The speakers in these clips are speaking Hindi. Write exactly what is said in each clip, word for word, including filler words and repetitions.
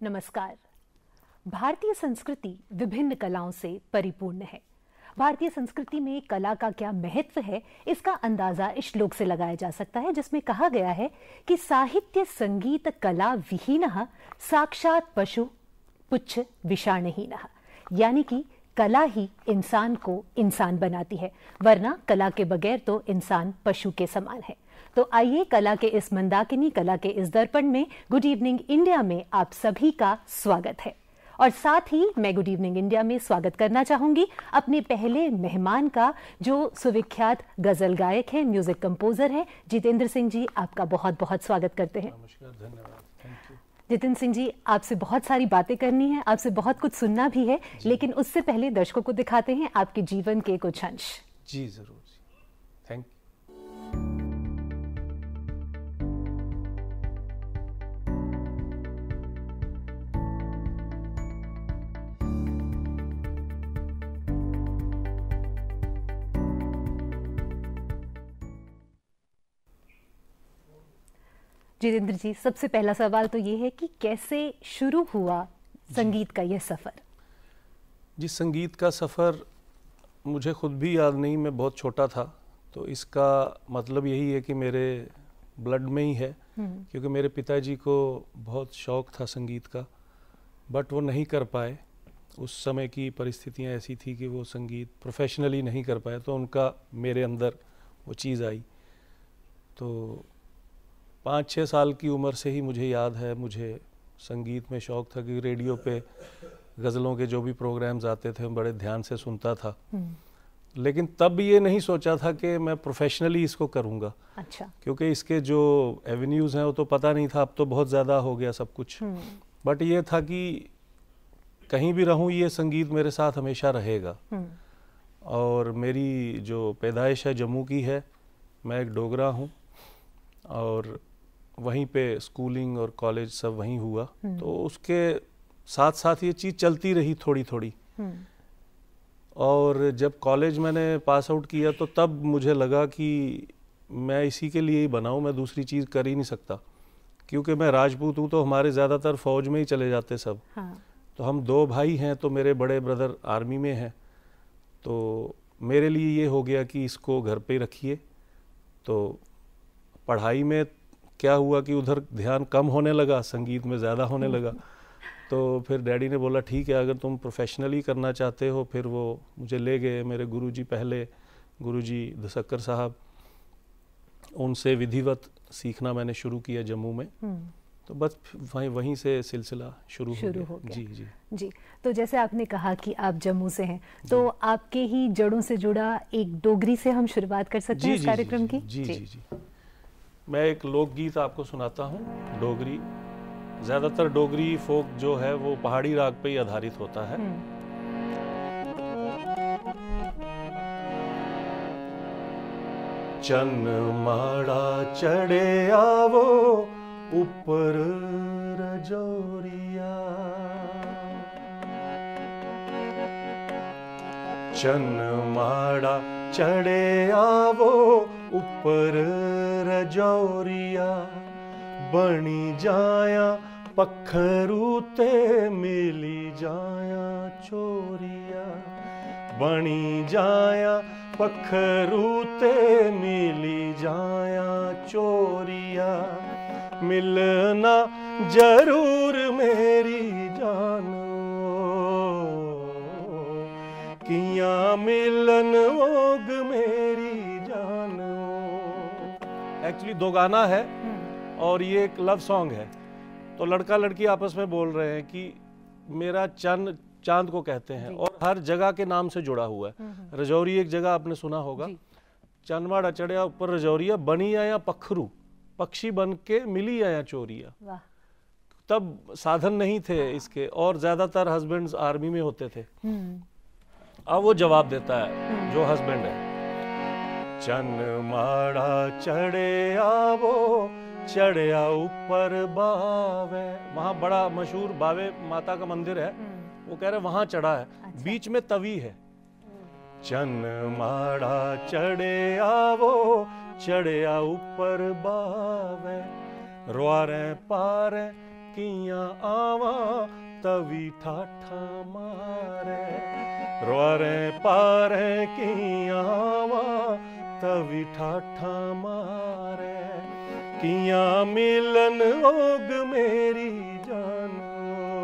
नमस्कार। भारतीय संस्कृति विभिन्न कलाओं से परिपूर्ण है। भारतीय संस्कृति में कला का क्या महत्व है, इसका अंदाजा इस श्लोक से लगाया जा सकता है, जिसमें कहा गया है कि साहित्य संगीत कला विहीनः साक्षात पशु पुच्छ विषाणहीनः, यानी कि कला ही इंसान को इंसान बनाती है, वरना कला के बगैर तो इंसान पशु के समान है। तो आइए कला के इस मंदाकिनी, कला के इस दर्पण में गुड इवनिंग इंडिया में आप सभी का स्वागत है। और साथ ही मैं गुड इवनिंग इंडिया में स्वागत करना चाहूंगी अपने पहले मेहमान का, जो सुविख्यात गजल गायक हैं, म्यूजिक कंपोजर हैं, जितेंद्र सिंह जी। आपका बहुत बहुत स्वागत करते हैं। नमस्कार, धन्यवाद, थैंक यू। जितेंद्र सिंह जी, आपसे बहुत सारी बातें करनी है, आपसे बहुत कुछ सुनना भी है, लेकिन उससे पहले दर्शकों को दिखाते हैं आपके जीवन के कुछ अंश। जी जरूर जी, थैंक यू। जितेंद्र जी, सबसे पहला सवाल तो ये है कि कैसे शुरू हुआ संगीत का यह सफ़र? जी, संगीत का सफ़र मुझे खुद भी याद नहीं, मैं बहुत छोटा था, तो इसका मतलब यही है कि मेरे ब्लड में ही है, क्योंकि मेरे पिताजी को बहुत शौक़ था संगीत का, बट वो नहीं कर पाए। उस समय की परिस्थितियाँ ऐसी थी कि वो संगीत प्रोफेशनली नहीं कर पाए, तो उनका मेरे अंदर वो चीज़ आई। तो पाँच छः साल की उम्र से ही मुझे याद है, मुझे संगीत में शौक़ था कि रेडियो पे गज़लों के जो भी प्रोग्राम्स आते थे बड़े ध्यान से सुनता था, लेकिन तब ये नहीं सोचा था कि मैं प्रोफेशनली इसको करूँगा। अच्छा। क्योंकि इसके जो एवेन्यूज़ हैं वो तो पता नहीं था, अब तो बहुत ज़्यादा हो गया सब कुछ, बट ये था कि कहीं भी रहूँ ये संगीत मेरे साथ हमेशा रहेगा। और मेरी जो पैदाइश है जम्मू की है, मैं एक डोगरा हूँ और वहीं पे स्कूलिंग और कॉलेज सब वहीं हुआ, तो उसके साथ साथ ये चीज़ चलती रही थोड़ी थोड़ी। और जब कॉलेज मैंने पास आउट किया तो तब मुझे लगा कि मैं इसी के लिए ही बनाऊँ, मैं दूसरी चीज़ कर ही नहीं सकता, क्योंकि मैं राजपूत हूँ, तो हमारे ज़्यादातर फ़ौज में ही चले जाते सब। हाँ। तो हम दो भाई हैं, तो मेरे बड़े ब्रदर आर्मी में हैं, तो मेरे लिए ये हो गया कि इसको घर पे रखिए। तो पढ़ाई में क्या हुआ कि उधर ध्यान कम होने लगा, संगीत में ज़्यादा होने लगा। तो फिर डैडी ने बोला ठीक है, अगर तुम प्रोफेशनली करना चाहते हो। फिर वो मुझे ले गए मेरे गुरुजी, पहले गुरुजी दशक्कर साहब, उनसे विधिवत सीखना मैंने शुरू किया जम्मू में। तो बस वहीं वहीं से सिलसिला शुरू, शुरू हो गया। जी जी जी। तो जैसे आपने कहा कि आप जम्मू से हैं, तो आपके ही जड़ों से जुड़ा एक डोगरी से हम शुरुआत कर सकते हैं इस कार्यक्रम की? जी जी जी। मैं एक लोकगीत आपको सुनाता हूँ, डोगरी। ज़्यादातर डोगरी फोक जो है वो पहाड़ी राग पे ही आधारित होता है। चन माड़ा चढ़े आवो ऊपर रजौरिया, चन माड़ा चढ़े आवो ऊपर रजौरिया, बनी जाया पखरू ते मिली जाया चोरिया, बनी जाया पखरू ते मिली जाया चोरिया, मिलना जरूर मेरी जानो, किया मिलन ओग मेरी जानो। एक्चुअली दो गाना है और ये एक लव सॉन्ग है। तो लड़का लड़की आपस में बोल रहे हैं कि मेरा चंद, चांद को कहते हैं, और हर जगह के नाम से जुड़ा हुआ है। रजौरी एक जगह आपने सुना होगा, चंदमाड़ा चढ़िया ऊपर रजौरिया, बनी आया पखरू, पक्षी बन के मिली आया चोरिया। तब साधन नहीं थे इसके, और ज्यादातर हस्बैंड्स आर्मी में होते थे। अब वो जवाब देता है जो हस्बैंड है, चन माड़ा चढ़े आवो चढ़िया ऊपर बावे। वहाँ बड़ा मशहूर बावे माता का मंदिर है, वो कह रहे वहां चढ़ा है। अच्छा। बीच में तवी है, चन माड़ा चढ़े आवो चढ़िया ऊपर बावे, रुआरे पारे किया आवा तवी ठाठा मारे रोरे पारे किया आवा तवी ठाठा मारे किया मिलन ओग मेरी जानो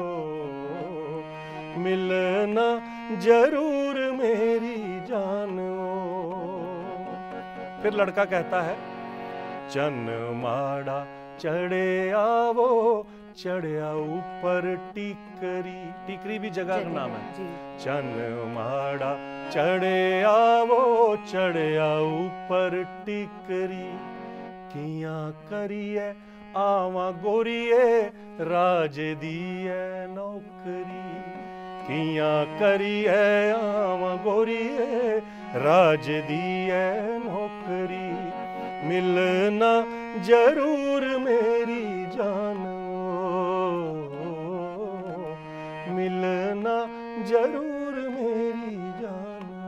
मिलना जरूर मेरी जानो। फिर लड़का कहता है चन माड़ा चढ़े आवो चढ़िया ऊपर टिकरी, टिकरी भी जगह का नाम है। चन माड़ा चढ़े आवो चढ़िया ऊपर टिकरी किया करिए आवा गोरिए राज दिए नौकरी किया करिए आवा गोरिए राज दिए नौकरी मिलना जरूर मेरी जानो मिलना जरूर मेरी जानो।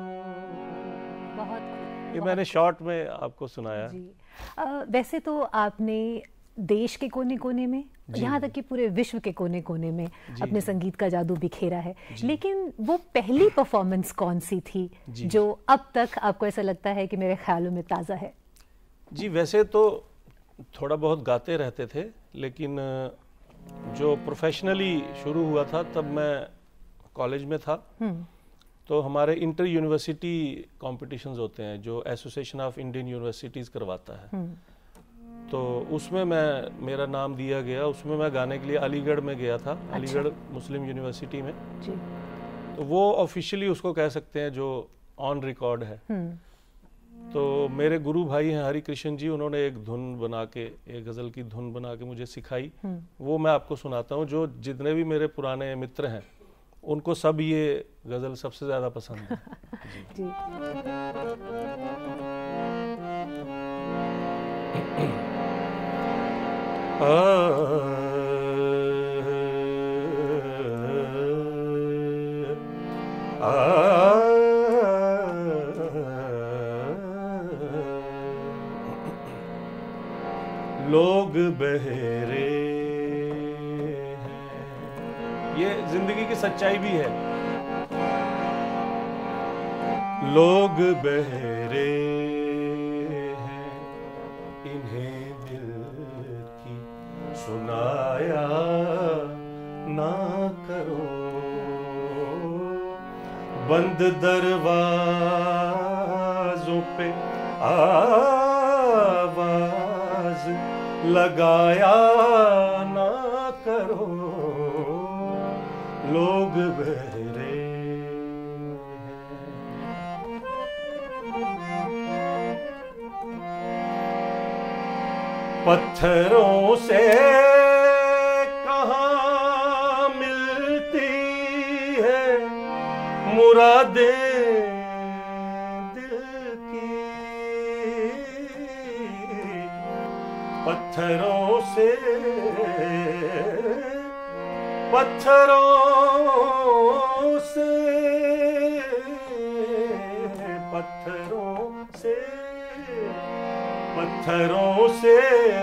बहुत ये मैंने शॉर्ट में आपको सुनाया जी। आ, वैसे तो आपने देश के कोने कोने में यहाँ तक कि पूरे विश्व के कोने कोने में अपने संगीत का जादू बिखेरा है, लेकिन वो पहली परफॉर्मेंस कौन सी थी जो अब तक आपको ऐसा लगता है कि मेरे ख्यालों में ताज़ा है? जी वैसे तो थोड़ा बहुत गाते रहते थे, लेकिन जो प्रोफेशनली शुरू हुआ था तब मैं कॉलेज में था। तो हमारे इंटर यूनिवर्सिटी कॉम्पिटिशन्स होते हैं जो एसोसिएशन ऑफ इंडियन यूनिवर्सिटीज़ करवाता है, तो उसमें मैं मेरा नाम दिया गया। उसमें मैं गाने के लिए अलीगढ़ में गया था। अच्छा। अलीगढ़ मुस्लिम यूनिवर्सिटी में जी। तो वो ऑफिशियली उसको कह सकते हैं जो ऑन रिकॉर्ड है। तो मेरे गुरु भाई हैं हरि कृष्ण जी, उन्होंने एक धुन बना के एक गज़ल की धुन बना के मुझे सिखाई। वो मैं आपको सुनाता हूँ। जो जितने भी मेरे पुराने मित्र हैं उनको सब ये गज़ल सबसे ज़्यादा पसंद है। जी। आ, आ, लोग बहरे हैं, ये जिंदगी की सच्चाई भी है। लोग बहरे हैं इन्हें दिल की सुनाया ना करो, बंद दरवाजों पे आवाज लगाया ना करो, लोग बहरे पत्थरों से कहाँ मिलती है मुरादें दिल की, पत्थरों से पत्थरों से पत्थरों से पत्थरों से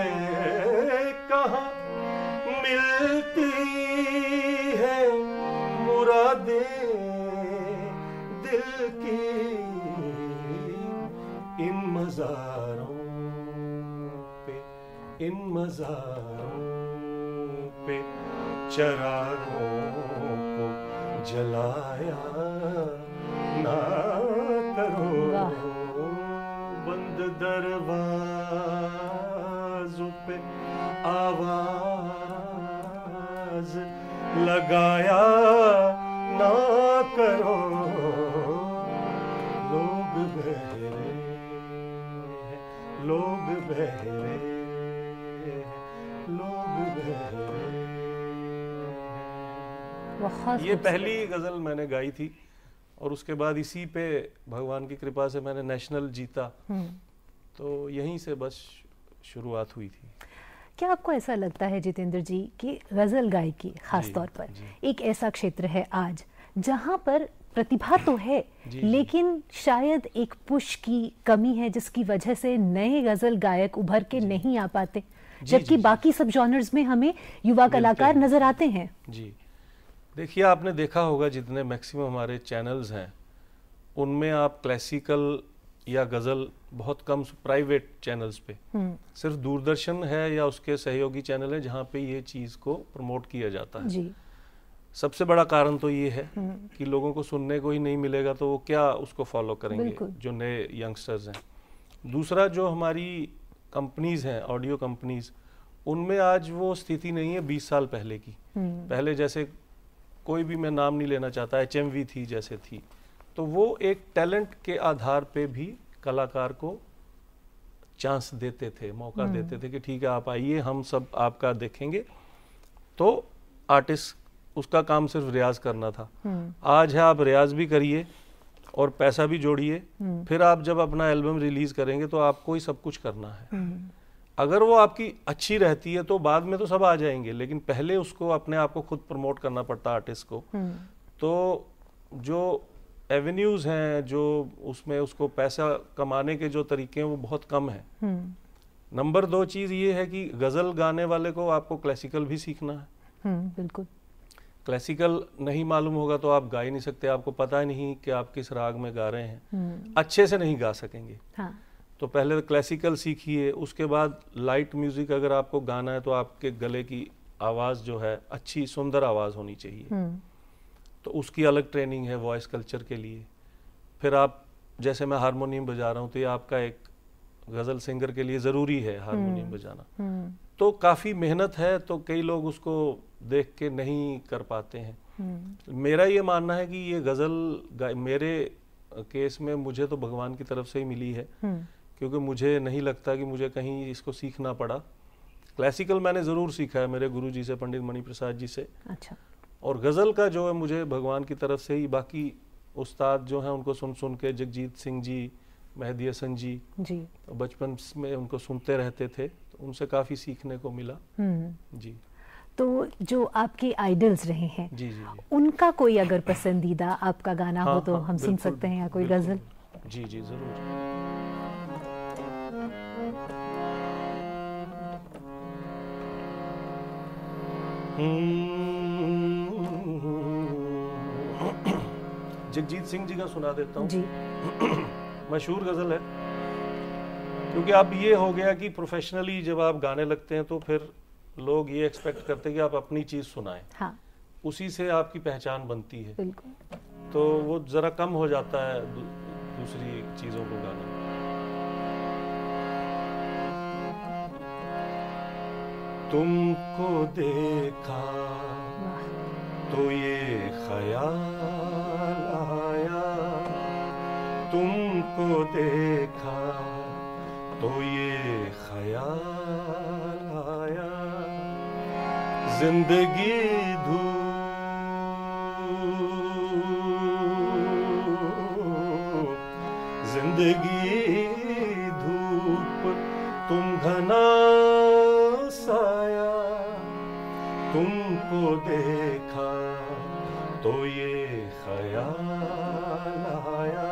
कहाँ मिलती है मुरादें दिल की, इन मज़ारों पे इन मज़ारों पे चरागों को जलाया ना करो, बंद दरवाज़ों पे आवाज लगाया ना करो, लोग बहरे लोग बहरे लोग बहरे। ये पहली गज़ल मैंने गाई थी और उसके बाद इसी पे भगवान की कृपा से मैंने नेशनल जीता, तो यहीं से बस शुरुआत हुई थी। क्या आपको ऐसा लगता है जितेंद्र जी कि गज़ल गायकी खास तौर पर एक ऐसा क्षेत्र है आज जहां पर प्रतिभा तो है लेकिन शायद एक पुश की कमी है जिसकी वजह से नए गज़ल गायक उभर के नहीं आ पाते? जबकि बाकी सब जॉनर्स में हमें युवा कलाकार नजर आते हैं। जी देखिए, आपने देखा होगा जितने मैक्सिमम हमारे चैनल्स हैं उनमें आप क्लासिकल या गज़ल बहुत कम, प्राइवेट चैनल्स पे सिर्फ दूरदर्शन है या उसके सहयोगी चैनल है जहाँ पे ये चीज़ को प्रमोट किया जाता है। जी। सबसे बड़ा कारण तो ये है कि लोगों को सुनने को ही नहीं मिलेगा तो वो क्या उसको फॉलो करेंगे जो नए यंगस्टर्स हैं। दूसरा, जो हमारी कंपनीज हैं, ऑडियो कंपनीज, उनमें आज वो स्थिति नहीं है बीस साल पहले की। पहले जैसे कोई भी, मैं नाम नहीं लेना चाहता, एच एम वी थी जैसे थी, तो वो एक टैलेंट के आधार पे भी कलाकार को चांस देते थे, मौका देते थे कि ठीक है आप आइए, हम सब आपका देखेंगे। तो आर्टिस्ट, उसका काम सिर्फ रियाज करना था। आज है आप रियाज भी करिए और पैसा भी जोड़िए, फिर आप जब अपना एल्बम रिलीज करेंगे तो आपको ही सब कुछ करना है। अगर वो आपकी अच्छी रहती है तो बाद में तो सब आ जाएंगे, लेकिन पहले उसको अपने आप को खुद प्रमोट करना पड़ता आर्टिस्ट को। तो जो एवेन्यूज हैं, जो उसमें उसको पैसा कमाने के जो तरीके हैं वो बहुत कम है। नंबर दो चीज ये है कि गजल गाने वाले को आपको क्लासिकल भी सीखना है। बिल्कुल। क्लासिकल नहीं मालूम होगा तो आप गा ही नहीं सकते, आपको पता ही नहीं कि आप किस राग में गा रहे हैं, अच्छे से नहीं गा सकेंगे। हाँ। तो पहले क्लासिकल सीखिए, उसके बाद लाइट म्यूजिक अगर आपको गाना है तो आपके गले की आवाज़ जो है अच्छी सुंदर आवाज़ होनी चाहिए, तो उसकी अलग ट्रेनिंग है वॉइस कल्चर के लिए। फिर आप, जैसे मैं हारमोनियम बजा रहा हूँ तो ये आपका एक गज़ल सिंगर के लिए ज़रूरी है हारमोनियम बजाना, तो काफ़ी मेहनत है, तो कई लोग उसको देख के नहीं कर पाते हैं। मेरा ये मानना है कि ये गज़ल मेरे केस में मुझे तो भगवान की तरफ से ही मिली है, क्योंकि मुझे नहीं लगता कि मुझे कहीं इसको सीखना पड़ा। क्लासिकल मैंने ज़रूर सीखा है मेरे गुरु जी से, पंडित मणि प्रसाद जी से। अच्छा। और गज़ल का जो है मुझे भगवान की तरफ से ही, बाकी उस्ताद जो हैं उनको सुन सुन के, जगजीत सिंह जी, मेहदी हसन जी, जी बचपन में उनको सुनते रहते थे, तो उनसे काफ़ी सीखने को मिला। जी। तो जो आपके आइडल्स रहे हैं, जी, जी, जी, उनका कोई अगर पसंदीदा आपका गाना हाँ, हो तो हाँ, हम सुन सकते हैं, या कोई गज़ल? जी जी ज़रूर। जगजीत सिंह जी का सुना देता हूँ जी। मशहूर गज़ल है, क्योंकि अब ये हो गया कि प्रोफेशनली जब आप गाने लगते हैं तो फिर लोग ये एक्सपेक्ट करते हैं कि आप अपनी चीज़ सुनाएं। हाँ। उसी से आपकी पहचान बनती है। बिल्कुल। तो वो ज़रा कम हो जाता है दू, दूसरी चीज़ों को गाना। तुमको देखा तो ये ख्याल आया, तुमको देखा तो ये ख्याल आया, जिंदगी धूप, जिंदगी धूप, तुम घना साया, तुमको देखा तो ये ख्याल आया।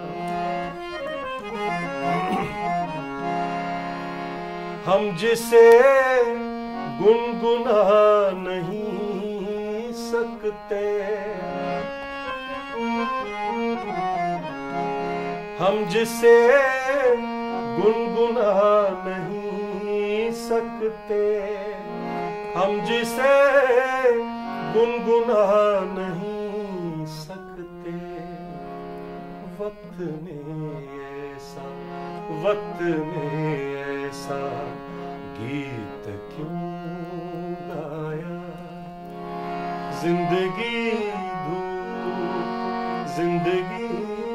हम जिसे गुनगुना नहीं सकते, हम जिसे गुनगुना नहीं सकते, हम जिसे गुनगुना नहीं सकते, वक्त ने ऐसा, वक्त ने ऐसा गीत क्यों गाया, जिंदगी धूप, जिंदगी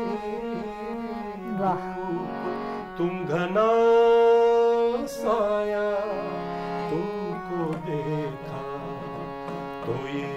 तुम घना साया, तुमको देखा तो ये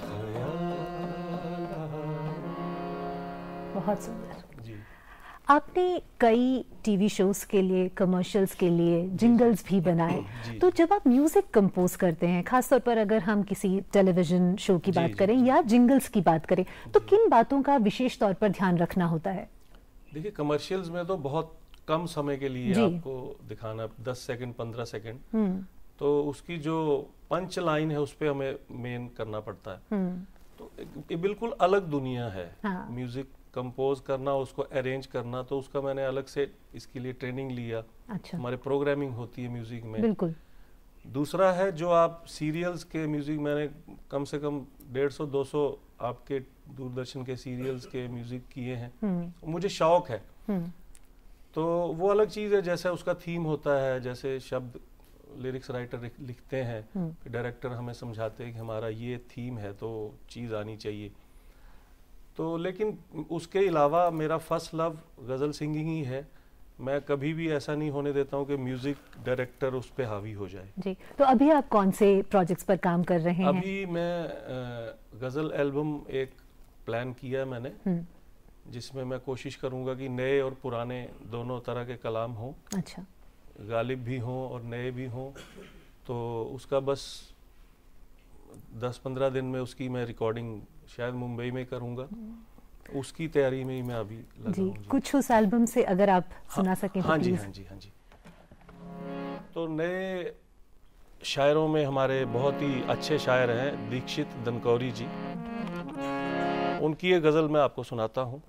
ख्याल आया। बहुत सुंदर जी। आपने कई टीवी शोज के लिए, कमर्शियल्स के लिए जिंगल्स भी बनाए, तो जब आप म्यूजिक कंपोज करते हैं, खासतौर पर अगर हम किसी टेलीविजन शो की बात करें या जिंगल्स की बात करें, तो किन बातों का विशेष तौर पर ध्यान रखना होता है? देखिए, कमर्शियल्स में तो बहुत कम समय के लिए आपको दिखाना, दस सेकंड पंद्रह सेकंड, तो उसकी जो पंच लाइन है उस पर हमें मेन करना पड़ता है। तो ये बिल्कुल अलग दुनिया है। हाँ। म्यूजिक कंपोज करना, उसको अरेंज करना, तो उसका मैंने अलग से इसके लिए ट्रेनिंग लिया। अच्छा। हमारे प्रोग्रामिंग होती है म्यूजिक में। बिल्कुल। दूसरा है जो आप सीरियल्स के म्यूजिक, मैंने कम से कम डेढ़ सौ दो सौ आपके दूरदर्शन के सीरियल्स के म्यूजिक किए हैं। मुझे शौक है, तो वो अलग चीज है। जैसे उसका थीम होता है, जैसे शब्द लिरिक्स राइटर लिखते हैं, डायरेक्टर हमें समझाते हैं कि हमारा ये थीम है तो चीज आनी चाहिए। तो लेकिन उसके अलावा मेरा फर्स्ट लव गजल सिंगिंग ही है। मैं कभी भी ऐसा नहीं होने देता हूँ कि म्यूजिक डायरेक्टर उस पे हावी हो जाए। जी, तो अभी आप कौन से प्रोजेक्ट्स पर काम कर रहे हैं? अभी मैं गजल एल्बम एक प्लान किया मैंने, जिसमें मैं कोशिश करूंगा कि नए और पुराने दोनों तरह के कलाम हों। अच्छा। गालिब भी हों और नए भी हों। तो उसका बस दस पंद्रह दिन में उसकी मैं रिकॉर्डिंग शायद मुंबई में करूंगा। उसकी तैयारी में ही मैं अभी लगा जी, हूं। जी, कुछ उस एल्बम से अगर आप हाँ, सुना सकें तो हाँ जी, हाँ जी, हाँ जी। तो नए शायरों में हमारे बहुत ही अच्छे शायर हैं दीक्षित दनकौरी जी। उनकी ये गजल मैं आपको सुनाता हूँ।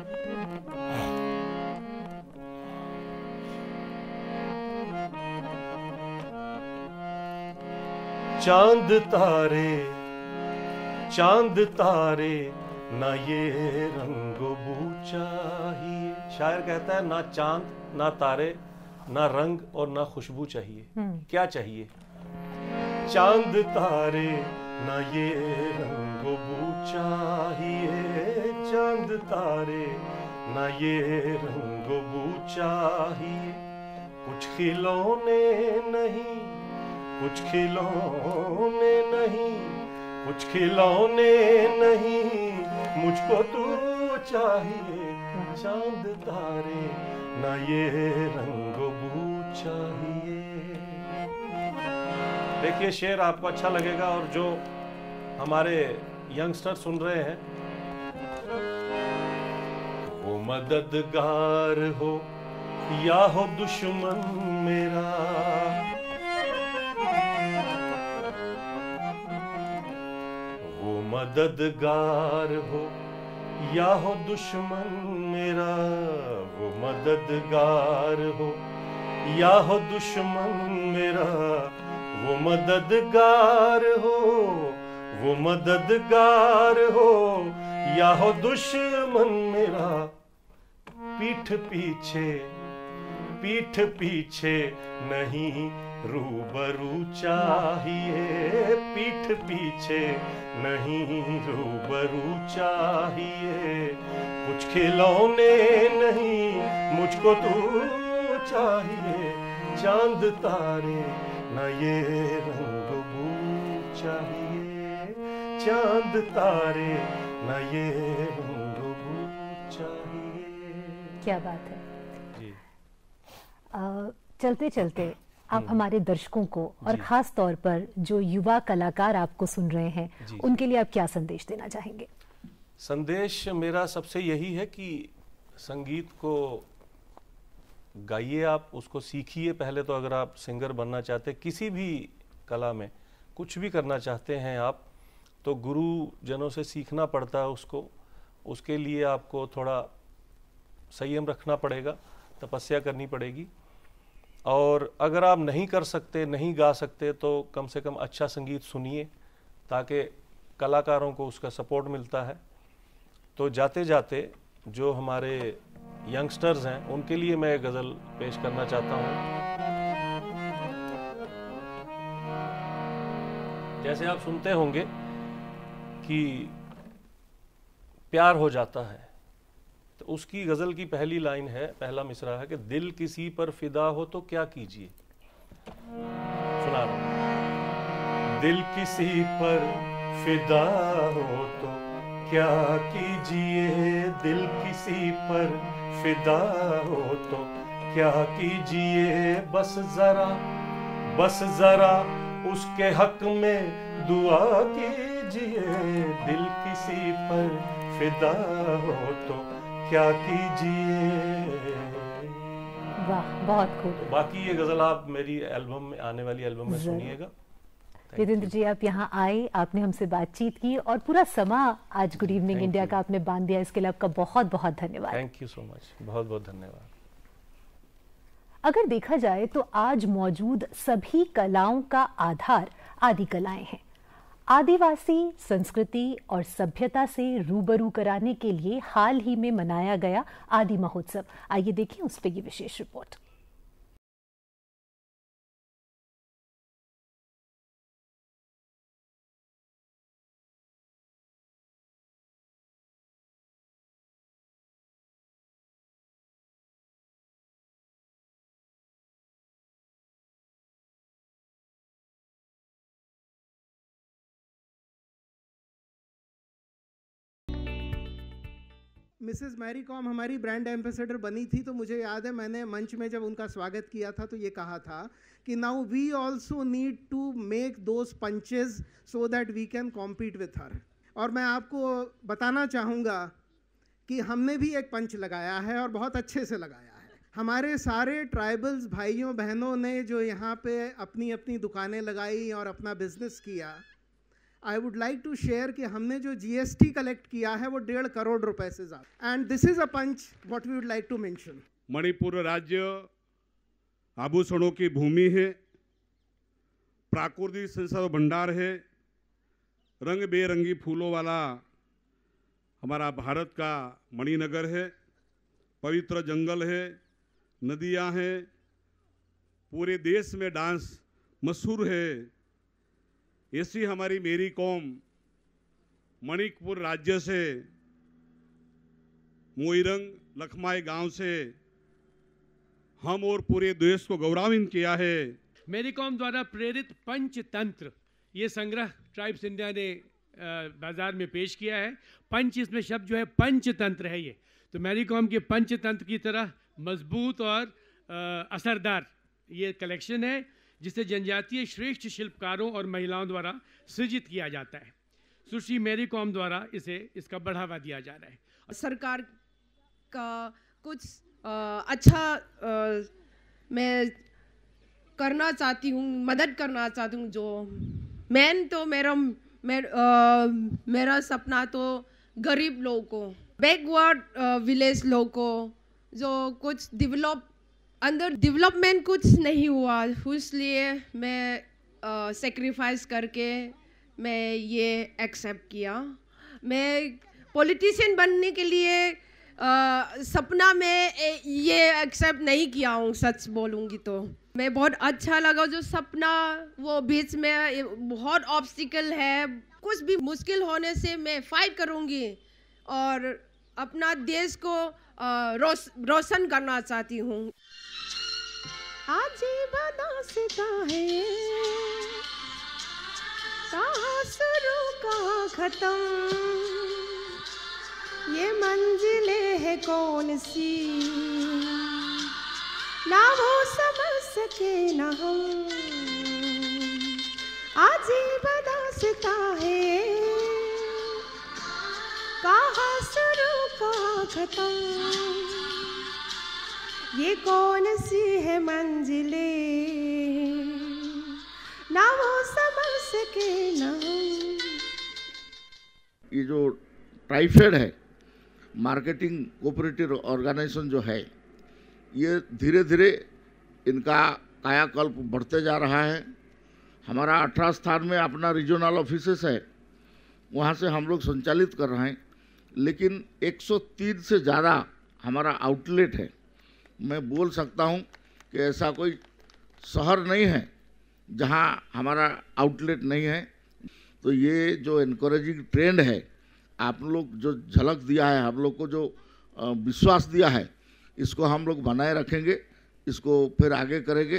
चांद तारे चांद तारे ना ये रंग बू चाहिए। शायर कहता है ना चांद ना तारे ना रंग और ना खुशबू चाहिए। क्या चाहिए? चांद तारे ना ये रंग बू चाहिए, चांद तारे ना ये रंग बू चाहिए। कुछ खिलौने नहीं, कुछ खिलौने नहीं, कुछ खिलौने नहीं, मुझको तू चाहिए। चांद तारे ना ये रंग बू चाहिए। देखिए शेर आपको अच्छा लगेगा, और जो हमारे यंगस्टर सुन रहे हैं वो मददगार हो या हो दुश्मन मेरा, वो मददगार हो या हो दुश्मन मेरा, वो मददगार हो या हो दुश्मन मेरा, वो मददगार हो, वो मददगार हो या हो दुश्मन मेरा। पीठ पीछे पीठ पीछे नहीं रूबरू चाहिए, पीठ पीछे नहीं रूबरू चाहिए। कुछ खिलौने नहीं, मुझको तू चाहिए। चांद तारे ना ये रंग बू चाहिए, चांद तारे ना ये रंग बू चाहिए। क्या बात है जी। आ, चलते चलते आप हमारे दर्शकों को और खास तौर पर जो युवा कलाकार आपको सुन रहे हैं जी, उनके लिए आप क्या संदेश देना चाहेंगे? संदेश मेरा सबसे यही है कि संगीत को गाइए, आप उसको सीखिए पहले तो। अगर आप सिंगर बनना चाहते, किसी भी कला में कुछ भी करना चाहते हैं आप, तो गुरुजनों से सीखना पड़ता है उसको। उसके लिए आपको थोड़ा संयम रखना पड़ेगा, तपस्या करनी पड़ेगी। और अगर आप नहीं कर सकते, नहीं गा सकते, तो कम से कम अच्छा संगीत सुनिए, ताकि कलाकारों को उसका सपोर्ट मिलता है। तो जाते जाते जो हमारे यंगस्टर्स हैं उनके लिए मैं गज़ल पेश करना चाहता हूँ। जैसे आप सुनते होंगे कि प्यार हो जाता है, तो उसकी गज़ल की पहली लाइन है, पहला मिसरा है कि दिल किसी पर फिदा हो तो क्या कीजिए। सुना रहा हूं। दिल किसी पर फिदा हो तो क्या कीजिए, दिल किसी पर फिदा हो तो क्या कीजिए। बस जरा बस जरा उसके हक में दुआ कीजिए। दिल किसी पर फिदा हो तो क्या कीजिए। वाह, बहुत खूब। तो बाकी ये गजल आप मेरी एल्बम में, आने वाली एल्बम में सुनिएगा। विदेंद्र जी, आप यहाँ आए, आपने हमसे बातचीत की और पूरा समा आज गुड इवनिंग इंडिया का आपने बांध दिया, इसके लिए आपका बहुत बहुत धन्यवाद। थैंक यू सो मच, बहुत बहुत धन्यवाद। अगर देखा जाए तो आज मौजूद सभी कलाओं का आधार आदि कलाएं हैं। आदिवासी संस्कृति और सभ्यता से रूबरू कराने के लिए हाल ही में मनाया गया आदि महोत्सव, आइए देखें उस पर ये विशेष रिपोर्ट। मिसेस मैरी कॉम हमारी ब्रांड एम्बेसडर बनी थी, तो मुझे याद है मैंने मंच में जब उनका स्वागत किया था तो ये कहा था कि now we also need to make those punches so that we can compete with her. और मैं आपको बताना चाहूँगा कि हमने भी एक पंच लगाया है और बहुत अच्छे से लगाया है। हमारे सारे ट्राइबल्स भाइयों बहनों ने जो यहाँ पे अपनी अपनी दुकानें लगाई और अपना बिजनेस किया, I would like to share कि हमने जो जीएसटी कलेक्ट किया है वो डेढ़ करोड़ रुपए से ज़्यादा। And this is a punch what we would like to mention. Manipur राज्य आभूषणों की भूमि है, प्राकृतिक संसाधन भंडार है, रंग बेरंगी फूलों वाला हमारा भारत का मणिनगर है, पवित्र जंगल है, नदियां हैं, पूरे देश में डांस मशहूर है। ऐसी हमारी मेरी कॉम मणिपुर राज्य से मोइरंग लखमाई गांव से हम और पूरे देश को गौरवान्वित किया है। मेरी कॉम द्वारा प्रेरित पंचतंत्र, ये संग्रह ट्राइब्स इंडिया ने बाजार में पेश किया है। पंच, इसमें शब्द जो है पंचतंत्र है ये, तो मेरी कॉम के पंचतंत्र की तरह मजबूत और असरदार ये कलेक्शन है, जिसे जनजातीय श्रेष्ठ शिल्पकारों और महिलाओं द्वारा सृजित किया जाता है। सुश्री मेरी कॉम द्वारा इसे इसका बढ़ावा दिया जा रहा है। सरकार का कुछ आ, अच्छा आ, मैं करना चाहती हूँ, मदद करना चाहती हूँ। जो मेन तो मेरा मेर, आ, मेरा सपना तो गरीब लोगों को, बैकवर्ड विलेज लोगों को, जो कुछ डेवलप अंदर डेवलपमेंट कुछ नहीं हुआ, इसलिए मैं सेक्रीफाइस करके मैं ये एक्सेप्ट किया। मैं पॉलिटिशियन बनने के लिए आ, सपना में ये एक्सेप्ट नहीं किया हूँ, सच बोलूँगी तो। मैं बहुत अच्छा लगा जो सपना, वो बीच में बहुत ऑब्स्टिकल है, कुछ भी मुश्किल होने से मैं फाइट करूँगी और अपना देश को रोश, रोशन करना चाहती हूँ। अजीब दास्तां है, कहाँ शुरू कहाँ खत्म, ये मंजिलें है कौन सी, ना वो समझ सके ना हम। अजीब दास्तां है, कहाँ शुरू कहाँ खत्म, ये कौन सी है मंजिले, ना वो समझ सके ना। ये जो ट्राइफेड है, मार्केटिंग कोऑपरेटिव ऑर्गेनाइजेशन जो है, ये धीरे धीरे इनका कायाकल्प बढ़ते जा रहा है। हमारा अठारह स्थान में अपना रीजनल ऑफिसेस है, वहाँ से हम लोग संचालित कर रहे हैं, लेकिन एक सौ तीन से ज़्यादा हमारा आउटलेट है। मैं बोल सकता हूँ कि ऐसा कोई शहर नहीं है जहाँ हमारा आउटलेट नहीं है। तो ये जो इनकरेजिंग ट्रेंड है, आप लोग जो झलक दिया है, हम लोग को जो विश्वास दिया है, इसको हम लोग बनाए रखेंगे, इसको फिर आगे करेंगे।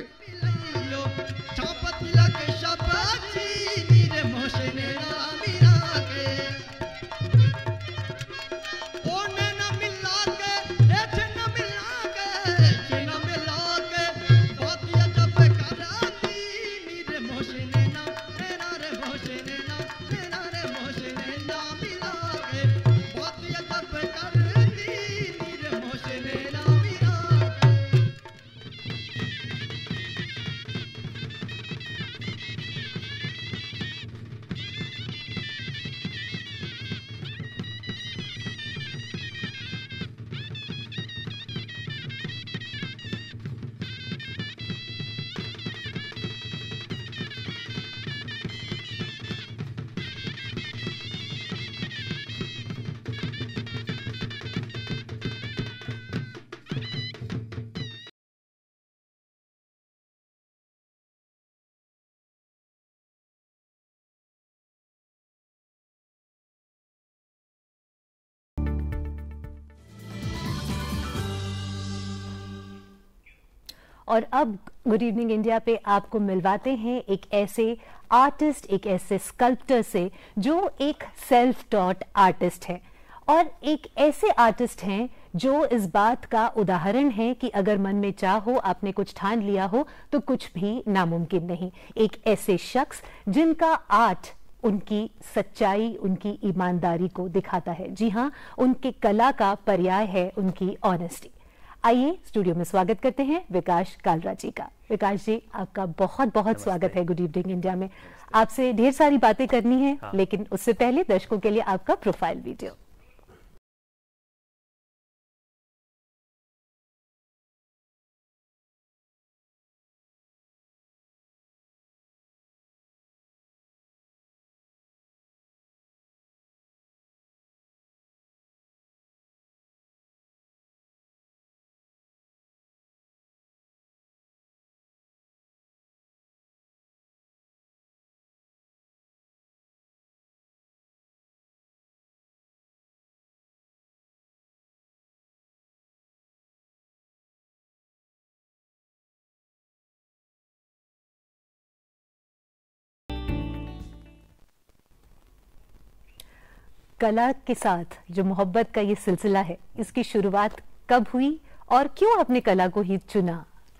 और अब गुड इवनिंग इंडिया पे आपको मिलवाते हैं एक ऐसे आर्टिस्ट, एक ऐसे स्कल्प्टर से जो एक सेल्फ टॉट आर्टिस्ट है और एक ऐसे आर्टिस्ट हैं जो इस बात का उदाहरण है कि अगर मन में चाह हो, आपने कुछ ठान लिया हो तो कुछ भी नामुमकिन नहीं। एक ऐसे शख्स जिनका आर्ट उनकी सच्चाई, उनकी ईमानदारी को दिखाता है। जी हाँ, उनके कला का पर्याय है उनकी ऑनेस्टी। आइए स्टूडियो में स्वागत करते हैं विकास कालरा जी का। विकास जी, आपका बहुत बहुत स्वागत है गुड इवनिंग इंडिया में। आपसे ढेर सारी बातें करनी है, हाँ। लेकिन उससे पहले दर्शकों के लिए आपका प्रोफाइल वीडियो। कला के साथ जो मोहब्बत का ये सिलसिला है, इसकी शुरुआत कब हुई और क्यों आपने कला को ही चुना?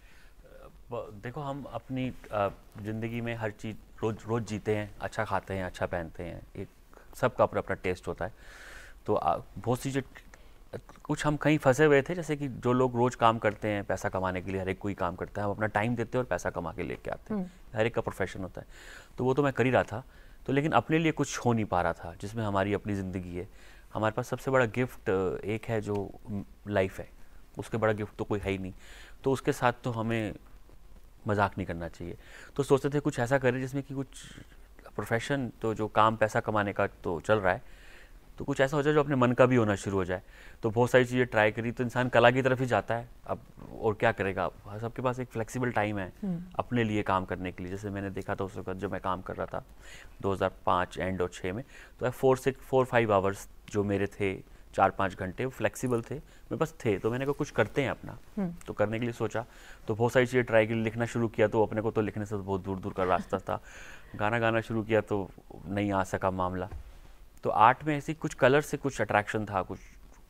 देखो, हम अपनी ज़िंदगी में हर चीज़ रोज रोज जीते हैं, अच्छा खाते हैं, अच्छा पहनते हैं, एक सबका अपना अपना टेस्ट होता है। तो बहुत सी कुछ हम कहीं फंसे हुए थे, जैसे कि जो लोग रोज़ काम करते हैं पैसा कमाने के लिए, हर एक कोई काम करता है, हम अपना टाइम देते हैं और पैसा कमा के लेके आते हैं, हर एक का प्रोफेशन होता है। तो वो तो मैं कर ही रहा था, तो लेकिन अपने लिए कुछ हो नहीं पा रहा था जिसमें हमारी अपनी ज़िंदगी है। हमारे पास सबसे बड़ा गिफ्ट एक है जो लाइफ है, उसके बड़ा गिफ्ट तो कोई है ही नहीं, तो उसके साथ तो हमें मजाक नहीं करना चाहिए। तो सोचते थे कुछ ऐसा करें जिसमें कि कुछ प्रोफेशन, तो जो काम पैसा कमाने का तो चल रहा है, तो कुछ ऐसा हो जाए जो अपने मन का भी होना शुरू हो जाए। तो बहुत सारी चीज़ें ट्राई करी, तो इंसान कला की तरफ ही जाता है। अब और क्या करेगा, सबके पास एक फ्लेक्सिबल टाइम है अपने लिए काम करने के लिए। जैसे मैंने देखा था उस वक्त जब मैं काम कर रहा था दो हज़ार पाँच एंड और छः में, तो four six four five hours जो मेरे थे, चार पाँच घंटे, वो फ्लेक्सिबल थे, मेरे पास थे। तो मैंने कहा कुछ करते हैं अपना, तो करने के लिए सोचा, तो बहुत सारी चीज़ें ट्राई की, लिखना शुरू किया। तो अपने को तो लिखने से बहुत दूर दूर का रास्ता था। गाना गाना शुरू किया तो नहीं आ सका मामला। तो आर्ट में ऐसी कुछ कलर से कुछ अट्रैक्शन था, कुछ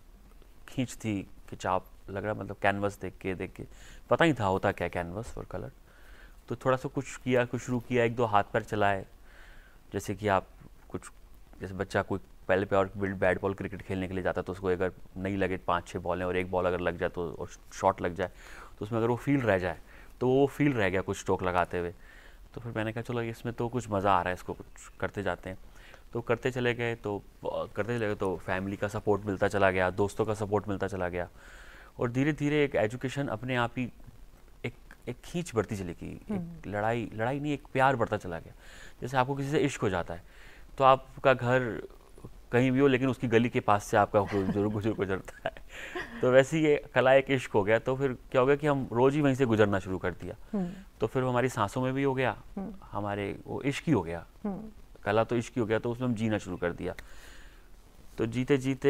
खींच थी, खिंचाव लग रहा, मतलब कैनवस देख के देख के पता ही था होता क्या कैनवस और कलर। तो थोड़ा सा कुछ किया, कुछ शुरू किया, एक दो हाथ पैर चलाए। जैसे कि आप कुछ, जैसे बच्चा कोई पहले पे और बैट बॉल क्रिकेट खेलने के लिए जाता है, तो उसको अगर नहीं लगे पाँच छः बॉल हैं और एक बॉल अगर लग जाए तो और शॉट लग जाए, तो उसमें अगर वो फील रह जाए, तो वो फील रह गया कुछ स्ट्रोक लगाते हुए। तो फिर मैंने कहा चलो इसमें तो कुछ मज़ा आ रहा है, इसको कुछ करते जाते हैं। तो करते चले गए, तो करते चले गए, तो फैमिली का सपोर्ट मिलता चला गया, दोस्तों का सपोर्ट मिलता चला गया, और धीरे धीरे एक एजुकेशन अपने आप ही एक एक खींच बढ़ती चली गई, एक लड़ाई लड़ाई नहीं एक प्यार बढ़ता चला गया। जैसे आपको किसी से इश्क हो जाता है, तो आपका घर कहीं भी हो, लेकिन उसकी गली के पास से आपका गुजर गुजर गुजरता है। तो वैसे ये कला एक इश्क हो गया। तो फिर क्या हो गया कि हम रोज़ ही वहीं से गुजरना शुरू कर दिया। तो फिर हमारी सांसों में भी हो गया, हमारे वो इश्क ही हो गया, कला तो इश्क ही हो गया। तो उसमें हम जीना शुरू कर दिया। तो जीते जीते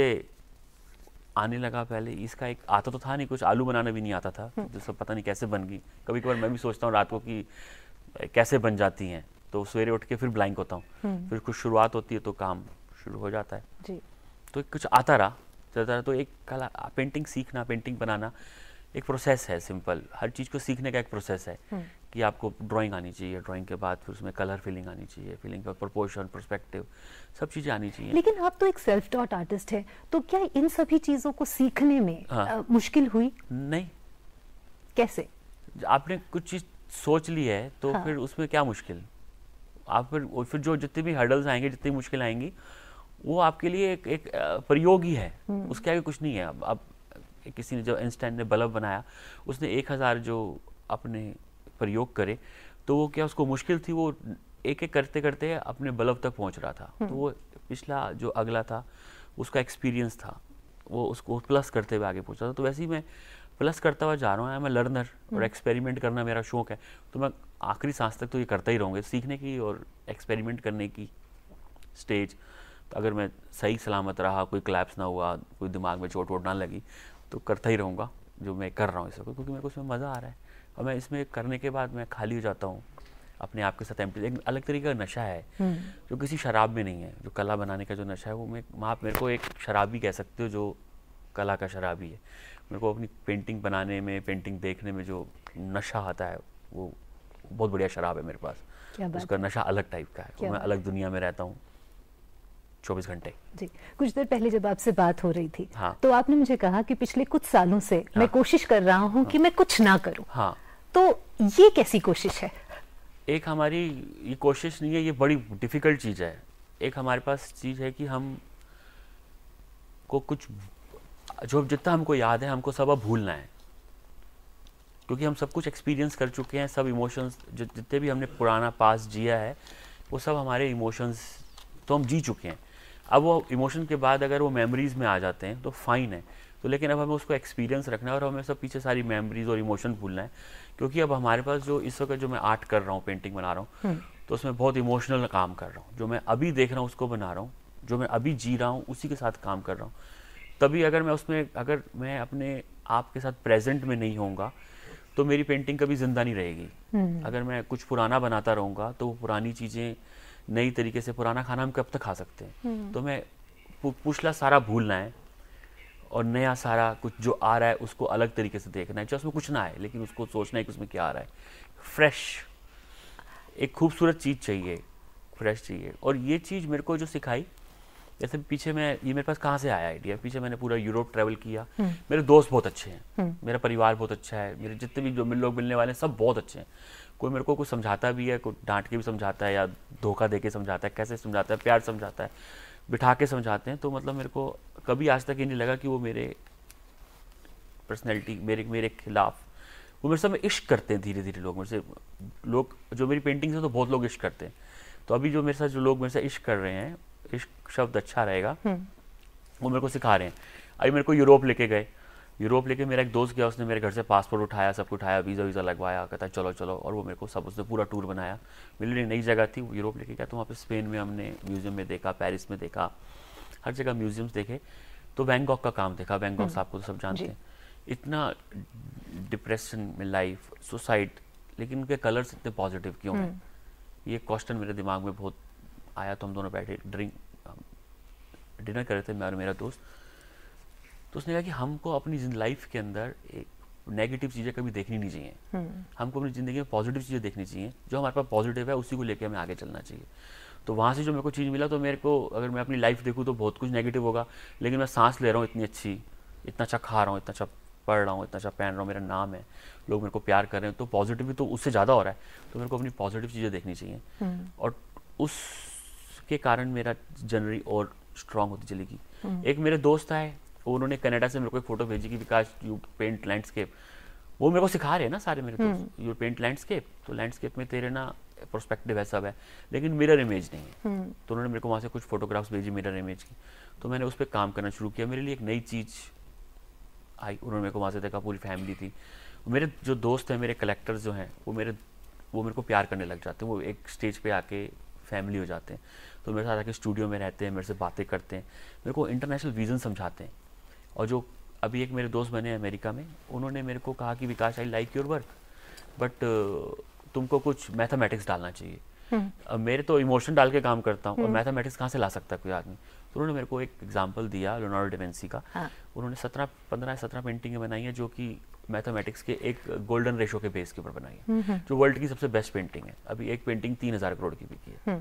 आने लगा, पहले इसका एक आता तो था नहीं, कुछ आलू बनाना भी नहीं आता था, जो सब पता नहीं कैसे बन गई। कभी कभार मैं भी सोचता हूँ रात को कि कैसे बन जाती हैं, तो सवेरे उठ के फिर ब्लैंक होता हूँ। फिर कुछ शुरुआत होती है तो काम शुरू हो जाता है जी। तो कुछ आता रहा चलता रहा। तो एक कला, पेंटिंग सीखना, पेंटिंग बनाना एक प्रोसेस है, सिंपल हर चीज़ को सीखने का एक प्रोसेस है कि आपको ड्राइंग आनी चाहिए, ड्राइंग के बाद फिर उसमें कलर फिलिंग आनी चाहिए, फिलिंग का प्रोपोर्शन, पर्सपेक्टिव, सब चीज़ें आनी चाहिए। लेकिन आप तो एक सेल्फ टॉट आर्टिस्ट है, तो क्या इन सभी चीज़ों को सीखने में हाँ। आ, मुश्किल हुई? नहीं। कैसे? आपने कुछ चीज़ सोच ली है तो हाँ। फिर उसमें क्या मुश्किल? आप फिर फिर जो जितने भी हर्डल्स आएंगे, जितनी मुश्किल आएंगी, वो आपके लिए एक, एक प्रयोग ही है, उसके आगे कुछ नहीं है। अब अब किसी ने जो इंस्टेंट ने बल्ब बनाया, उसने एक हज़ार जो अपने प्रयोग करे, तो वो क्या उसको मुश्किल थी, वो एक एक करते करते अपने बल्ब तक पहुंच रहा था। तो वो पिछला जो अगला था उसका एक्सपीरियंस था, वो उसको प्लस करते हुए आगे पहुंचा था। तो वैसे ही मैं प्लस करता हुआ जा रहा हूँ। मैं लर्नर और एक्सपेरिमेंट करना मेरा शौक है, तो मैं आखिरी सांस तक तो ये करता ही रहूँगा, सीखने की और एक्सपेरिमेंट करने की स्टेज। तो अगर मैं सही सलामत रहा, कोई क्लैप्स ना हुआ, कोई दिमाग में चोट वोट ना लगी, तो करता ही रहूँगा जो मैं कर रहा हूँ इस वक्त, क्योंकि मेरे को उसमें मज़ा आ रहा है। और मैं इसमें करने के बाद मैं खाली हो जाता हूँ अपने आप के साथ एम्प्टी। एक अलग तरीके का नशा है जो किसी शराब में नहीं है। जो कला बनाने का जो नशा है वो मैं आप मेरे को एक शराबी कह सकते हो जो कला का शराबी है। मेरे को अपनी पेंटिंग बनाने में, पेंटिंग देखने में जो नशा आता है वो बहुत बढ़िया शराब है मेरे पास। उसका नशा अलग टाइप का है। मैं अलग दुनिया में रहता हूँ चौबीस घंटे। जी, कुछ देर पहले जब आपसे बात हो रही थी हाँ। तो आपने मुझे कहा कि पिछले कुछ सालों से हाँ। मैं कोशिश कर रहा हूँ हाँ। कि मैं कुछ ना करूँ। हाँ। तो ये कैसी कोशिश है? एक हमारी ये कोशिश नहीं है, ये बड़ी डिफिकल्ट चीज़ है। एक हमारे पास चीज़ है कि हम को कुछ जो जितना हमको याद है हमको सब अब भूलना है, क्योंकि हम सब कुछ एक्सपीरियंस कर चुके हैं। सब इमोशंस जो जितने भी हमने पुराना पास जिया है वो सब हमारे इमोशंस तो हम जी चुके हैं। अब वो इमोशन के बाद अगर वो मेमोरीज में आ जाते हैं तो फाइन है, तो लेकिन अब हमें उसको एक्सपीरियंस रखना है और हमें सब पीछे सारी मेमोरीज और इमोशन भूलना है। क्योंकि अब हमारे पास जो इस वक्त जो मैं आर्ट कर रहा हूँ, पेंटिंग बना रहा हूँ, तो उसमें बहुत इमोशनल काम कर रहा हूँ। जो मैं अभी देख रहा हूँ उसको बना रहा हूँ, जो मैं अभी जी रहा हूँ उसी के साथ काम कर रहा हूँ। तभी अगर मैं उसमें अगर मैं अपने आप के साथ प्रेजेंट में नहीं होऊंगा तो मेरी पेंटिंग कभी जिंदा नहीं रहेगी। अगर मैं कुछ पुराना बनाता रहूँगा तो वो पुरानी चीज़ें नई तरीके से, पुराना खाना हम कब तक खा सकते हैं। तो मैं पिछला सारा भूलना है और नया सारा कुछ जो आ रहा है उसको अलग तरीके से देखना है। चाहे उसमें कुछ ना आए लेकिन उसको सोचना है कि उसमें क्या आ रहा है। फ्रेश एक खूबसूरत चीज़ चाहिए, फ्रेश चाहिए। और ये चीज़ मेरे को जो सिखाई, जैसे पीछे मैं ये मेरे पास कहाँ से आया आइडिया, पीछे मैंने पूरा यूरोप ट्रैवल किया। मेरे दोस्त बहुत अच्छे हैं, मेरा परिवार बहुत अच्छा है, मेरे जितने भी जो लोग मिलने वाले हैं सब बहुत अच्छे हैं। कोई मेरे को कुछ समझाता भी है, कोई डांट के भी समझाता है या धोखा दे के समझाता है, कैसे समझाता है, प्यार समझाता है, बिठा के समझाते हैं। तो मतलब मेरे को कभी आज तक ये नहीं लगा कि वो मेरे पर्सनैलिटी मेरे मेरे खिलाफ, वो मेरे साथ इश्क करते हैं। धीरे धीरे लोग मेरे से, लोग जो मेरी पेंटिंग से तो बहुत लोग इश्क करते हैं। तो अभी जो मेरे साथ जो लोग मेरे से इश्क कर रहे हैं, इश्क शब्द अच्छा रहेगा, वो मेरे को सिखा रहे हैं। अभी मेरे को यूरोप लेके गए, यूरोप लेके मेरा एक दोस्त गया, उसने मेरे घर से पासपोर्ट उठाया, सब कुछ उठाया, वीज़ा वीज़ा लगवाया, कहता चलो चलो, और वो मेरे को सब, उसने पूरा टूर बनाया। मेरे लिए नई जगह थी, वो यूरोप लेके गया। तो वहाँ पे स्पेन में हमने म्यूज़ियम में देखा, पेरिस में देखा, हर जगह म्यूज़ियम्स देखे। तो बैंकॉक का काम देखा। बैंकॉक साहब को तो सब जानते हैं। इतना डिप्रेशन में लाइफ, सुसाइड, लेकिन उनके कलर्स इतने पॉजिटिव क्यों हैं, ये क्वेश्चन मेरे दिमाग में बहुत आया। तो हम दोनों बैठे ड्रिंक डिनर कर रहे थे, मैं और मेरा दोस्त। तो उसने कहा कि हमको अपनी लाइफ के अंदर एक नेगेटिव चीज़ें कभी देखनी नहीं चाहिए। हमको अपनी ज़िंदगी में पॉजिटिव चीज़ें देखनी चाहिए। जो हमारे पास पॉजिटिव है उसी को लेकर हमें आगे चलना चाहिए। तो वहाँ से जो मेरे को चीज़ मिला, तो मेरे को अगर मैं अपनी लाइफ देखूँ तो बहुत कुछ नेगेटिव होगा, लेकिन मैं सांस ले रहा हूँ इतनी अच्छी, इतना अच्छा खा रहा हूँ, इतना अच्छा पढ़ रहा हूँ, इतना अच्छा पहन रहा हूँ, मेरा नाम है, लोग मेरे को प्यार कर रहे हैं, तो पॉजिटिव तो उससे ज़्यादा हो रहा है। तो मेरे को अपनी पॉजिटिव चीज़ें देखनी चाहिए। और उसके कारण मेरा जनरी और स्ट्रांग होती चलेगी। एक मेरे दोस्त आए, उन्होंने कनाडा से मेरे को एक फोटो भेजी कि विकास यू पेंट लैंडस्केप। वो मेरे को सिखा रहे हैं ना सारे मेरे दोस्त, यू पेंट लैंडस्केप, तो लैंडस्केप में तेरे ना पर्सपेक्टिव है, सब है, लेकिन मिरर इमेज नहीं है। तो उन्होंने मेरे को वहाँ से कुछ फोटोग्राफ्स भेजी मिरर इमेज की। तो मैंने उस पर काम करना शुरू किया। मेरे लिए एक नई चीज़ आई। उन्होंने मेरे को वहाँ से देखा, पूरी फैमिली थी। मेरे जो दोस्त हैं, मेरे कलेक्टर्स जो हैं, वो मेरे वो मेरे को प्यार करने लग जाते हैं। वो एक स्टेज पे आके फैमिली हो जाते हैं। तो मेरे साथ आके स्टूडियो में रहते हैं, मेरे से बातें करते हैं, मेरे को इंटरनेशनल विज़न समझाते हैं। और जो अभी एक मेरे दोस्त बने अमेरिका में, उन्होंने मेरे को कहा कि Vikas, I like your work, but तुमको कुछ मैथमेटिक्स डालना चाहिए। अब मेरे तो इमोशन डाल के काम करता हूँ, और मैथमेटिक्स कहाँ से ला सकता है कोई आदमी। तो उन्होंने मेरे को एक एग्जांपल दिया लियोनार्डो डा विंची का। हाँ। उन्होंने सत्रह पंद्रह सत्रह पेंटिंगें बनाई हैं जो कि मैथमेटिक्स के एक गोल्डन रेशो के बेस के ऊपर बनाई है, जो वर्ल्ड की सबसे बेस्ट पेंटिंग है। अभी एक पेंटिंग तीन हज़ार करोड़ की बिकी है।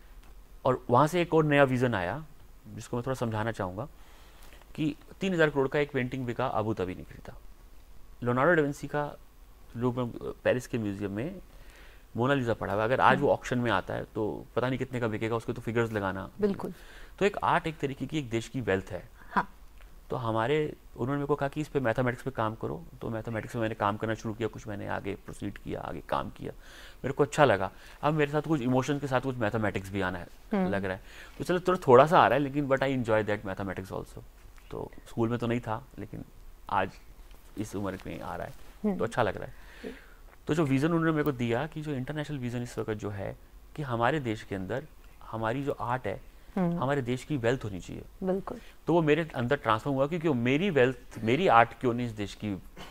और वहाँ से एक और नया विज़न आया, जिसको मैं थोड़ा समझाना चाहूँगा कि तीन हज़ार करोड़ का एक पेंटिंग बिका, अबू धाबी नहीं खरीदा। लियोनार्डो डा विंची का लोग पेरिस के म्यूजियम में मोनालिसा पड़ा हुआ, अगर आज वो ऑक्शन में आता है तो पता नहीं कितने का बिकेगा, उसके तो फिगर्स लगाना। बिल्कुल। तो एक आर्ट एक तरीके की एक देश की वेल्थ है। हाँ। तो हमारे उन्होंने मेरे को कहा कि इस पे मैथमेटिक्स पे काम करो। तो मैथमेटिक्स में मैंने काम करना शुरू किया, कुछ मैंने आगे प्रोसीड किया, आगे काम किया, मेरे को अच्छा लगा। अब मेरे साथ कुछ इमोशन के साथ कुछ मैथमेटिक्स भी आना है लग रहा है। तो चलो थोड़ा थोड़ा सा आ रहा है, लेकिन but I enjoy that mathematics also. तो स्कूल में तो नहीं था, लेकिन आज इस उम्र में आ रहा है, तो अच्छा लग रहा है। तो जो विज़न उन्होंने मेरे को दिया कि जो इंटरनेशनल विज़न इस वक्त जो है कि हमारे देश के अंदर हमारी जो आर्ट है, हमारे देश की वेल्थ होनी चाहिए। बिल्कुल। तो वो मेरे अंदर ट्रांसफॉर्म हुआ, क्योंकि मेरी वेल्थ, मेरी आर्ट क्यों नहीं इस देश की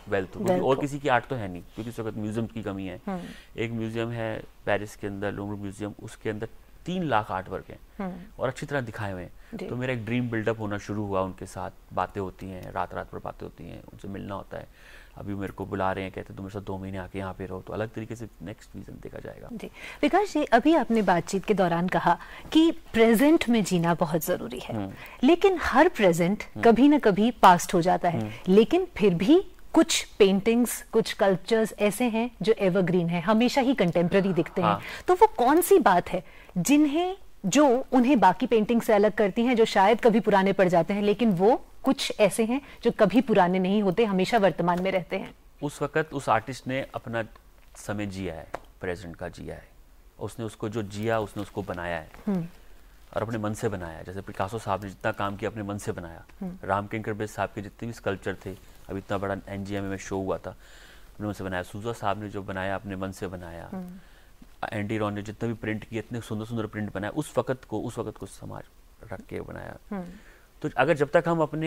वेल्थ हो, क्योंकि और किसी की आर्ट तो है नहीं, क्योंकि इस वक्त म्यूजियम की कमी है। एक म्यूजियम है पेरिस के अंदर, लूव्र म्यूजियम, उसके अंदर तीन लाख आर्ट वर्क हैं और अच्छी तरह दिखाए हुए हैं। तो मेरा एक ड्रीम बिल्डअप होना शुरू हुआ, उनके साथ बातें होती हैं, रात रात भर बातें होती हैं, उनसे मिलना होता है। अभी मेरे को बुला रहे हैं, कहते तुम मेरे साथ दो महीने आके यहाँ पे रहो, तो अलग तरीके से नेक्स्ट विजन देखा जाएगा। जी विकास जी, अभी आपने बातचीत के दौरान कहा कि प्रेजेंट में जीना बहुत जरूरी है, लेकिन हर प्रेजेंट कभी ना कभी पास्ट हो जाता है, लेकिन फिर भी कुछ पेंटिंग्स, कुछ स्कल्पचर्स ऐसे हैं जो एवरग्रीन हैं, हमेशा ही कंटेम्प्रेरी दिखते हैं। तो वो कौन सी बात है जिन्हें जो उन्हें बाकी पेंटिंग से अलग करती हैं, जो शायद कभी पुराने पड़ जाते हैं, लेकिन वो कुछ ऐसे हैं जो कभी पुराने नहीं होते, हमेशा वर्तमान में रहते हैं? उस वक्त उस आर्टिस्ट ने अपना समय जिया है, प्रेजेंट का जिया है, उसने उसको जो जिया उसने उसको बनाया है और अपने मन से बनाया है। जैसे पिकासो साहब ने जितना काम किया अपने मन से बनाया, राम किंकर बेस साहब के जितने भी स्कल्पचर थे, अब इतना बड़ा एनजीएम में शो हुआ था, अपने मन से बनाया। सूजा साहब ने जो बनाया अपने मन से बनाया। एंडी रॉन ने जितने भी प्रिंट किए, इतने सुंदर सुंदर प्रिंट बनाया, उस वक्त को उस वक्त को समाज रख के बनाया। तो अगर जब तक हम अपने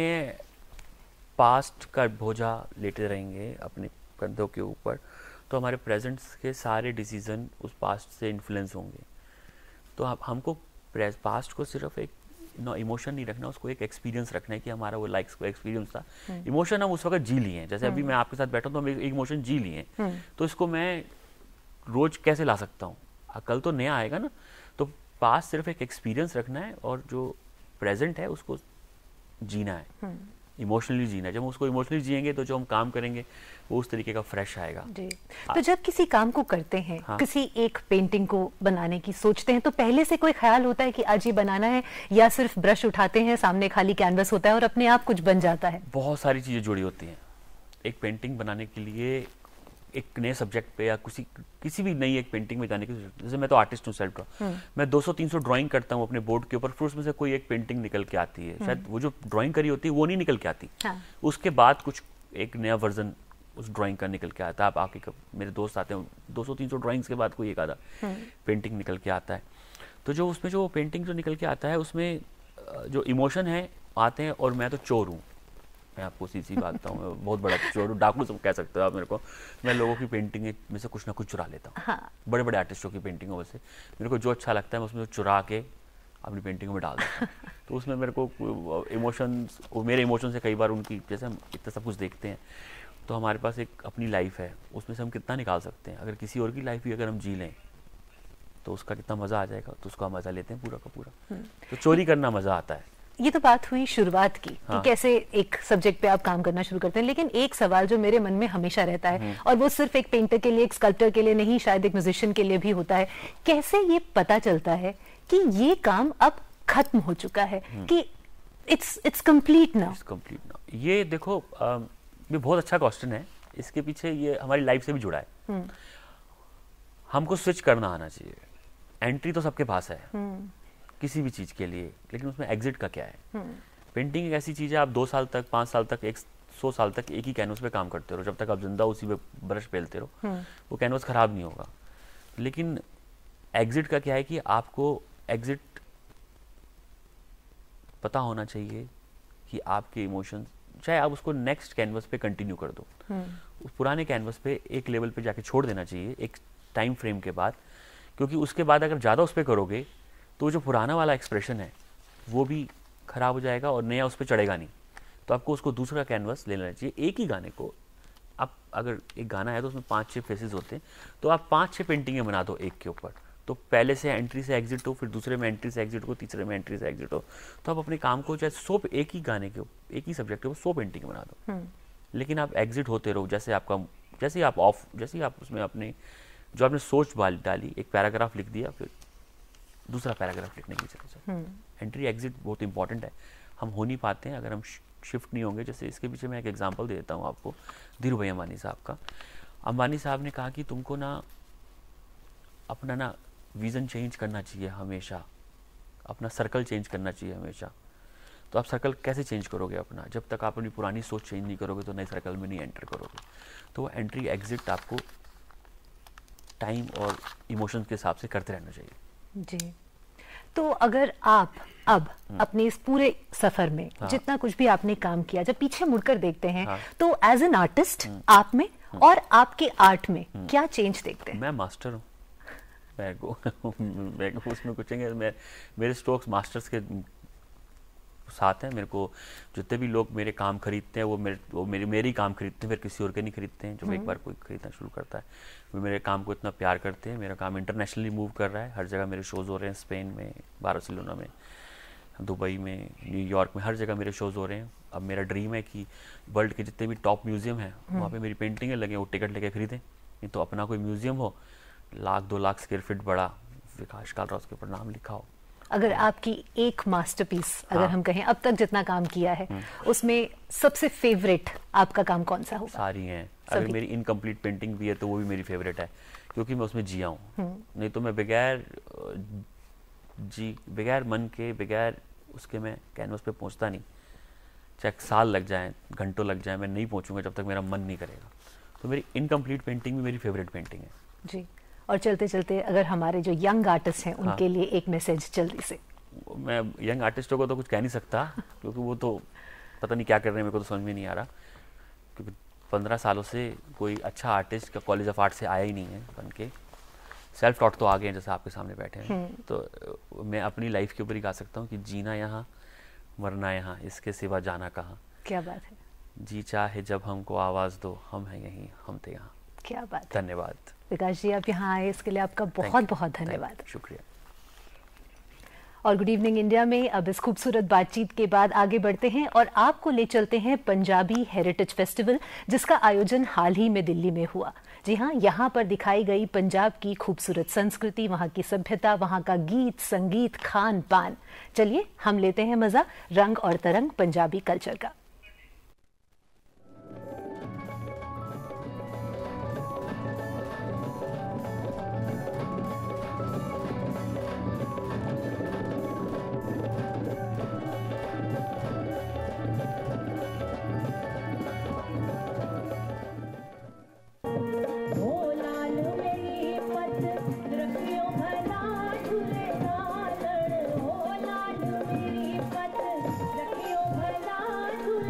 पास्ट का बोझा लेते रहेंगे अपने कंधों के ऊपर, तो हमारे प्रेजेंट के सारे डिसीजन उस पास्ट से इन्फ्लुएंस होंगे। तो हम हमको पास्ट को सिर्फ एक नो इमोशन नहीं रखना, उसको एक एक्सपीरियंस रखना है कि हमारा वो लाइक्स को एक्सपीरियंस था। इमोशन हम उस वक्त जी लिए हैं, जैसे अभी मैं आपके साथ बैठा हूँ तो हम एक इमोशन जी लिए हैं, तो इसको मैं रोज कैसे ला सकता हूँ? कल तो नया आएगा ना। तो पास्ट सिर्फ एक एक्सपीरियंस रखना है और जो प्रेजेंट है उसको जीना है, इमोशनली जीना है। जब हम उसको इमोशनली जिएंगे तो जो हम काम करेंगे वो उस तरीके का फ्रेश आएगा। जी। तो जब किसी काम को करते हैं, हाँ। किसी एक पेंटिंग को बनाने की सोचते हैं, तो पहले से कोई ख्याल होता है कि आज ये बनाना है, या सिर्फ ब्रश उठाते हैं, सामने खाली कैनवस होता है और अपने आप कुछ बन जाता है? बहुत सारी चीजें जुड़ी होती हैं। एक पेंटिंग बनाने के लिए एक नए सब्जेक्ट पे या किसी किसी भी नई एक पेंटिंग में जाने की, जैसे मैं तो आर्टिस्ट हूँ, सेल्फ ड्रॉ, मैं दो सौ तीन सौ ड्राइंग करता हूँ अपने बोर्ड के ऊपर, फिर उसमें से कोई एक पेंटिंग निकल के आती है। शायद वो जो ड्राइंग करी होती है वो नहीं निकल के आती, हाँ। उसके बाद कुछ एक नया वर्जन उस ड्राइंग का निकल के आता है। आप आके मेरे दोस्त आते हैं, दो सौ तीन सौ ड्राइंग्स के बाद कोई एक आधा पेंटिंग निकल के आता है। तो जो उसमें जो पेंटिंग जो निकल के आता है उसमें जो इमोशन है आते हैं। और मैं तो चोर हूँ, मैं आपको सीधी सी बात बताऊँ, बहुत बड़ा चोर हूँ, डाकू सब कह सकते हो आप मेरे को। मैं लोगों की पेंटिंग में से कुछ ना कुछ चुरा लेता हूँ, हाँ। बड़े बड़े आर्टिस्टों की पेंटिंगों में से मेरे को जो अच्छा लगता है मैं उसमें चुरा के अपनी पेंटिंग में डाल देता हूँ। तो उसमें मेरे को इमोशंस, मेरे इमोशन से कई बार उनकी, जैसे हम इतना सब कुछ देखते हैं तो हमारे पास एक अपनी लाइफ है, उसमें से हम कितना निकाल सकते हैं। अगर किसी और की लाइफ भी अगर हम जी लें तो उसका कितना मज़ा आ जाएगा, तो उसका मज़ा लेते हैं पूरा का पूरा। तो चोरी करना मज़ा आता है। ये तो बात हुई शुरुआत की, हाँ। कि कैसे एक सब्जेक्ट पे आप काम करना शुरू करते हैं, लेकिन एक सवाल जो मेरे मन में हमेशा रहता है, और वो सिर्फ एक पेंटर के लिए, एक स्कल्प्टर के लिए नहीं, शायद एक म्यूजिशियन के लिए भी होता है, कैसे ये पता चलता है कि ये काम अब खत्म हो चुका है, कि it's it's complete now? It's complete now. ये देखो, आ, ये बहुत अच्छा क्वेश्चन है। इसके पीछे ये हमारी लाइफ से भी जुड़ा है। हमको स्विच करना आना चाहिए। एंट्री तो सबके पास है किसी भी चीज के लिए, लेकिन उसमें एग्जिट का क्या है? पेंटिंग एक ऐसी चीज है, आप दो साल तक, पांच साल तक, एक सौ साल तक एक ही कैनवस पे काम करते रहो, जब तक आप जिंदा उसी पे ब्रश पेलते रहो, वो कैनवस खराब नहीं होगा। लेकिन एग्जिट का क्या है कि आपको एग्जिट पता होना चाहिए कि आपके इमोशंस, चाहे आप उसको नेक्स्ट कैनवस पे कंटिन्यू कर दो, उस पुराने कैनवस पे एक लेवल पे जाके छोड़ देना चाहिए एक टाइम फ्रेम के बाद, क्योंकि उसके बाद अगर ज़्यादा उस पर करोगे तो जो पुराना वाला एक्सप्रेशन है वो भी खराब हो जाएगा और नया उस पर चढ़ेगा नहीं। तो आपको उसको दूसरा कैनवस ले लेना चाहिए। एक ही गाने को आप, अगर एक गाना है तो उसमें पाँच छः फेसेस होते हैं, तो आप पाँच छः पेंटिंगें बना दो एक के ऊपर। तो पहले से एंट्री से एग्जिट हो, फिर दूसरे में एंट्री से एग्जिट हो, तीसरे में एंट्री से एग्जिट हो। तो आप अपने काम को चाहे सौ, एक ही गाने के एक ही सब्जेक्ट के ऊपर सौ पेंटिंग बना दो, लेकिन आप एग्जिट होते रहो। जैसे आपका, जैसे आप ऑफ, जैसे आप उसमें अपने जो आपने सोच डाली, एक पैराग्राफ लिख दिया, फिर दूसरा पैराग्राफ लिखने की चलो। एंट्री एग्जिट बहुत इंपॉर्टेंट है। हम हो नहीं पाते हैं अगर हम शिफ्ट नहीं होंगे। जैसे इसके पीछे मैं एक एग्जांपल दे देता हूँ आपको, धीरू भाई अंबानी साहब का। अंबानी साहब ने कहा कि तुमको ना अपना ना विजन चेंज करना चाहिए हमेशा, अपना सर्कल चेंज करना चाहिए हमेशा। तो आप सर्कल कैसे चेंज करोगे अपना? जब तक आप अपनी पुरानी सोच चेंज नहीं करोगे तो नए सर्कल में नहीं एंटर करोगे। तो वो एंट्री एग्जिट आपको टाइम और इमोशंस के हिसाब से करते रहना चाहिए। जी, तो अगर आप अब अपने इस पूरे सफर में हाँ। जितना जितना कुछ भी आपने काम किया, जब पीछे मुड़कर देखते हैं हाँ। तो एज एन आर्टिस्ट आप में और आपके आर्ट में क्या चेंज देखते हैं? मैं मास्टर हूँ, मैं को मैं को उसमें कुछ नहीं है। मैं मेरे स्ट्रोक्स मास्टर्स के साथ हैं। मेरे को जितने भी लोग मेरे काम खरीदते हैं वो मेरे वो मेरे मेरे ही काम खरीदते हैं, फिर किसी और के नहीं खरीदते हैं। जब एक बार कोई खरीदना शुरू करता है वो मेरे काम को इतना प्यार करते हैं। मेरा काम इंटरनेशनली मूव कर रहा है, हर जगह मेरे शोज़ हो रहे हैं, स्पेन में, बार्सिलोना में, दुबई में, न्यूयॉर्क में, हर जगह मेरे शोज़ हो रहे हैं। अब मेरा ड्रीम है कि वर्ल्ड के जितने भी टॉप म्यूज़ियम हैं वहाँ पे मेरी पेंटिंगें लगे, वो टिकट लेके खरीदें। नहीं तो अपना कोई म्यूज़ियम हो, लाख दो लाख स्क्वायर फीट बड़ा, विकास कालरा उसके ऊपर नाम लिखा हो। अगर आपकी एक मास्टरपीस अगर हाँ। हम कहें अब तक जितना काम किया है उसमें सबसे फेवरेट आपका काम कौन सा होगा? सारी हैं। अगर सभी। मेरी इनकम्प्लीट पेंटिंग भी है तो वो भी मेरी फेवरेट है, क्योंकि मैं उसमें जिया हूँ। नहीं तो मैं बगैर अ, जी बगैर मन के, बगैर उसके मैं कैनवस पे पहुँचता नहीं। चाहे साल लग जाए, घंटों लग जाए, मैं नहीं पहुँचूंगा जब तक मेरा मन नहीं करेगा। तो मेरी इनकम्प्लीट पेंटिंग भी मेरी फेवरेट पेंटिंग है। जी। और चलते चलते अगर हमारे जो यंग आर्टिस्ट हैं हाँ। उनके लिए एक मैसेज जल्दी से। मैं यंग आर्टिस्टों को तो कुछ कह नहीं सकता, क्योंकि वो तो पता नहीं क्या कर रहे हैं, मेरे को तो समझ में नहीं आ रहा। क्योंकि पंद्रह सालों से कोई अच्छा आर्टिस्ट का कॉलेज ऑफ आर्ट से आया ही नहीं है बन के। सेल्फ टॉट तो आ गए हैं, जैसे आपके सामने बैठे हैं। तो अ, मैं अपनी लाइफ के ऊपर ही गा सकता हूँ कि जीना यहाँ, मरना यहाँ, इसके सिवा जाना कहाँ। क्या बात है, जी चाहे जब हमको आवाज़ दो, हम हैं यहीं, हम थे यहाँ। क्या बात है। धन्यवाद। विकास जी, आप यहाँ आए इसके लिए आपका Thank बहुत you. बहुत Thank you. धन्यवाद। शुक्रिया। और गुड इवनिंग इंडिया में अब इस खूबसूरत बातचीत के बाद आगे बढ़ते हैं और आपको ले चलते हैं पंजाबी हेरिटेज फेस्टिवल, जिसका आयोजन हाल ही में दिल्ली में हुआ। जी हाँ, यहाँ पर दिखाई गई पंजाब की खूबसूरत संस्कृति, वहाँ की सभ्यता, वहाँ का गीत, संगीत, खान पान। चलिए हम लेते हैं मजा रंग और तरंग पंजाबी कल्चर का। हो लाल मेरी पत रखियो भला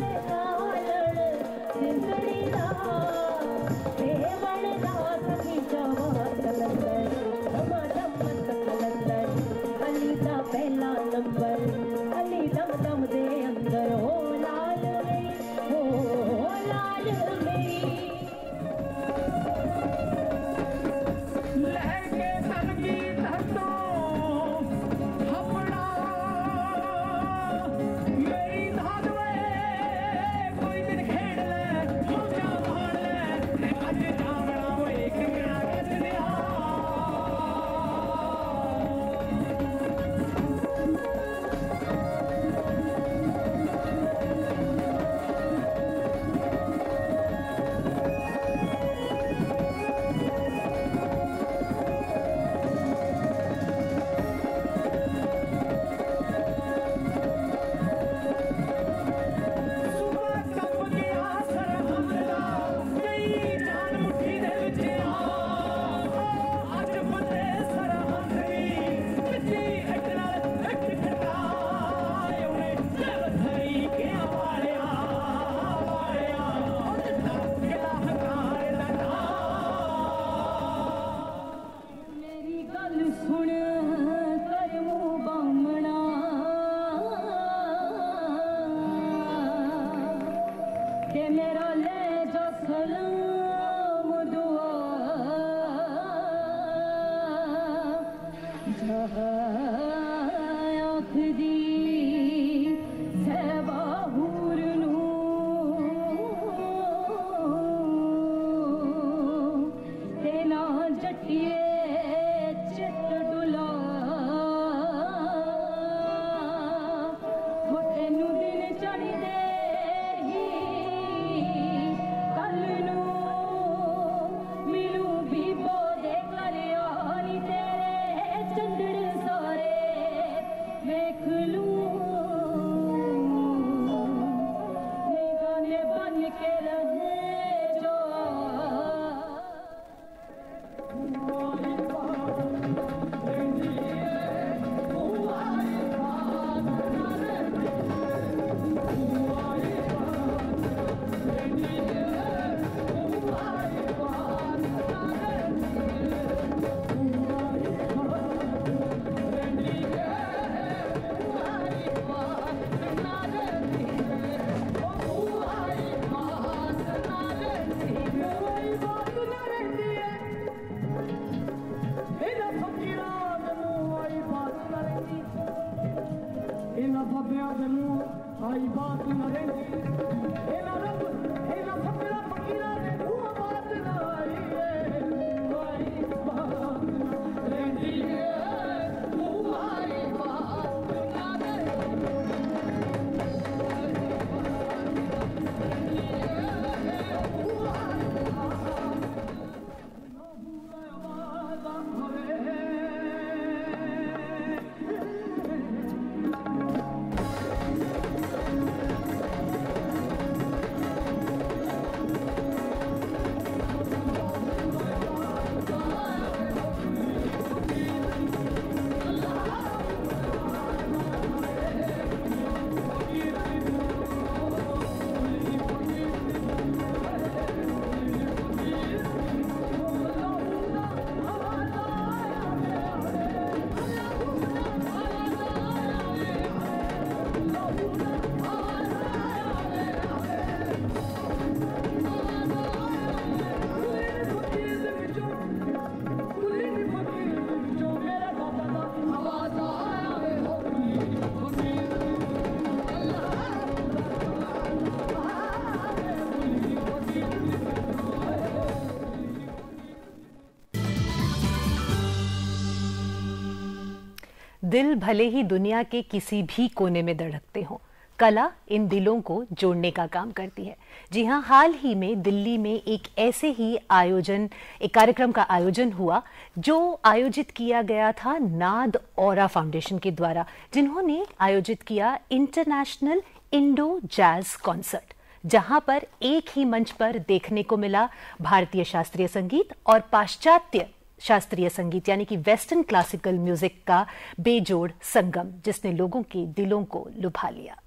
दिल भले ही दुनिया के किसी भी कोने में धड़कते हों, कला इन दिलों को जोड़ने का काम करती है। जी हाँ, हाल ही में दिल्ली में एक ऐसे ही आयोजन एक कार्यक्रम का आयोजन हुआ जो आयोजित किया गया था नाद औरा फाउंडेशन के द्वारा, जिन्होंने आयोजित किया इंटरनेशनल इंडो जैज कॉन्सर्ट, जहां पर एक ही मंच पर देखने को मिला भारतीय शास्त्रीय संगीत और पाश्चात्य शास्त्रीय संगीत यानी कि वेस्टर्न क्लासिकल म्यूजिक का बेजोड़ संगम, जिसने लोगों के दिलों को लुभा लिया।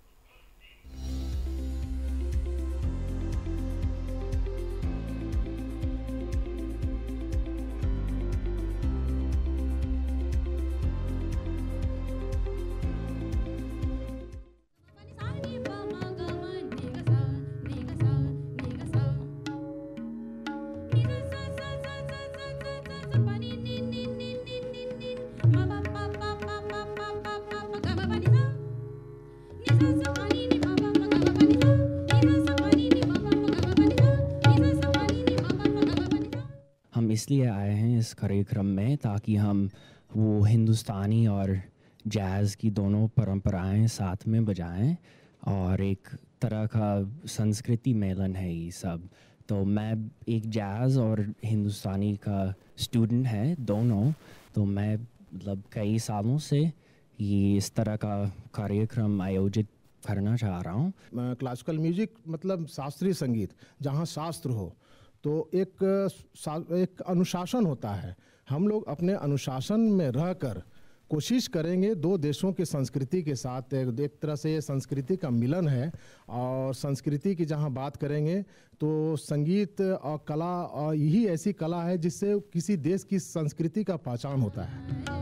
हम इसलिए आए हैं इस कार्यक्रम में ताकि हम वो हिंदुस्तानी और जैज़ की दोनों परंपराएं साथ में बजाएं, और एक तरह का संस्कृति मेलन है ये सब। तो मैं एक जैज़ और हिंदुस्तानी का स्टूडेंट है दोनों, तो मैं मतलब कई सालों से ये इस तरह का कार्यक्रम आयोजित करना चाह रहा हूँ। क्लासिकल म्यूजिक मतलब शास्त्रीय संगीत, जहाँ शास्त्र हो तो एक एक अनुशासन होता है। हम लोग अपने अनुशासन में रहकर कोशिश करेंगे दो देशों की संस्कृति के साथ, एक तरह से ये संस्कृति का मिलन है। और संस्कृति की जहाँ बात करेंगे तो संगीत और कला, और यही ऐसी कला है जिससे किसी देश की संस्कृति का पहचान होता है।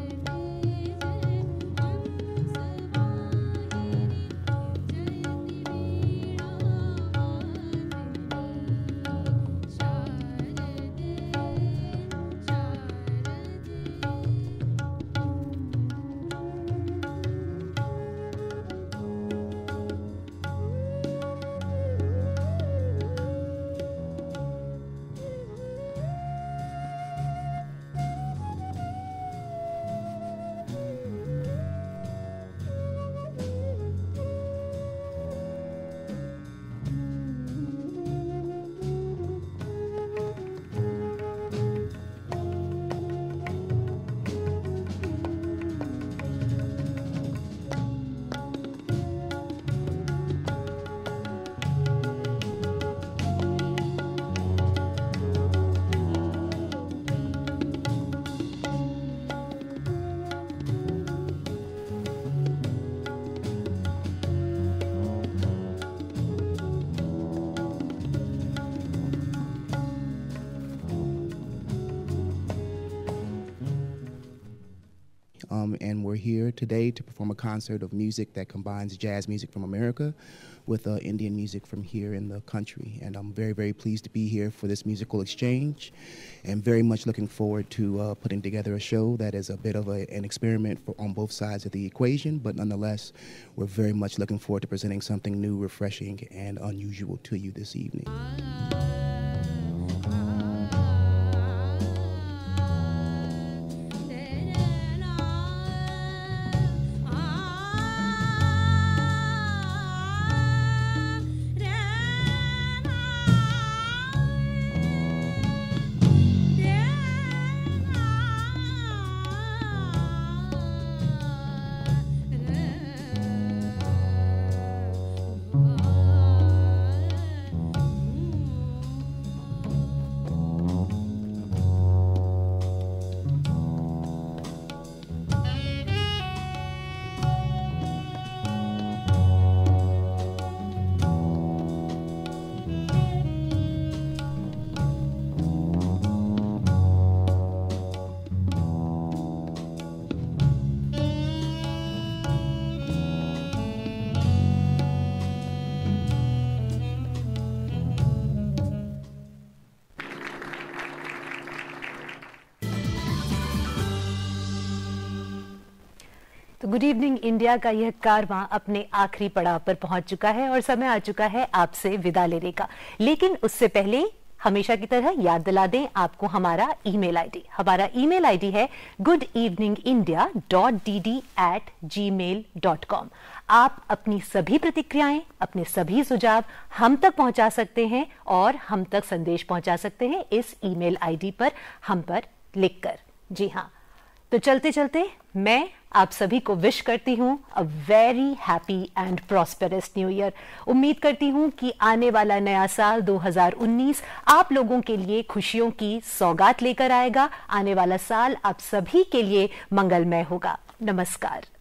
Um, and we're here today to perform a concert of music that combines jazz music from America with uh, Indian music from here in the country. And I'm very, very pleased to be here for this musical exchange, and very much looking forward to uh, putting together a show that is a bit of a, an experiment for, on both sides of the equation, but nonetheless, we're very much looking forward to presenting something new, refreshing, and unusual to you this evening. तो गुड इवनिंग इंडिया का यह कारवां अपने आखिरी पड़ाव पर पहुंच चुका है और समय आ चुका है आपसे विदा लेने का। लेकिन उससे पहले हमेशा की तरह याद दिला दें आपको हमारा ईमेल आईडी। हमारा ईमेल आईडी है good evening India dot D D at Gmail dot com. आप अपनी सभी प्रतिक्रियाएं, अपने सभी सुझाव हम तक पहुंचा सकते हैं और हम तक संदेश पहुंचा सकते हैं इस ईमेल आईडी पर हम पर लिखकर। जी हाँ, तो चलते चलते मैं आप सभी को विश करती हूं a very happy and prosperous new year. उम्मीद करती हूं कि आने वाला नया साल दो हज़ार उन्नीस आप लोगों के लिए खुशियों की सौगात लेकर आएगा। आने वाला साल आप सभी के लिए मंगलमय होगा। नमस्कार।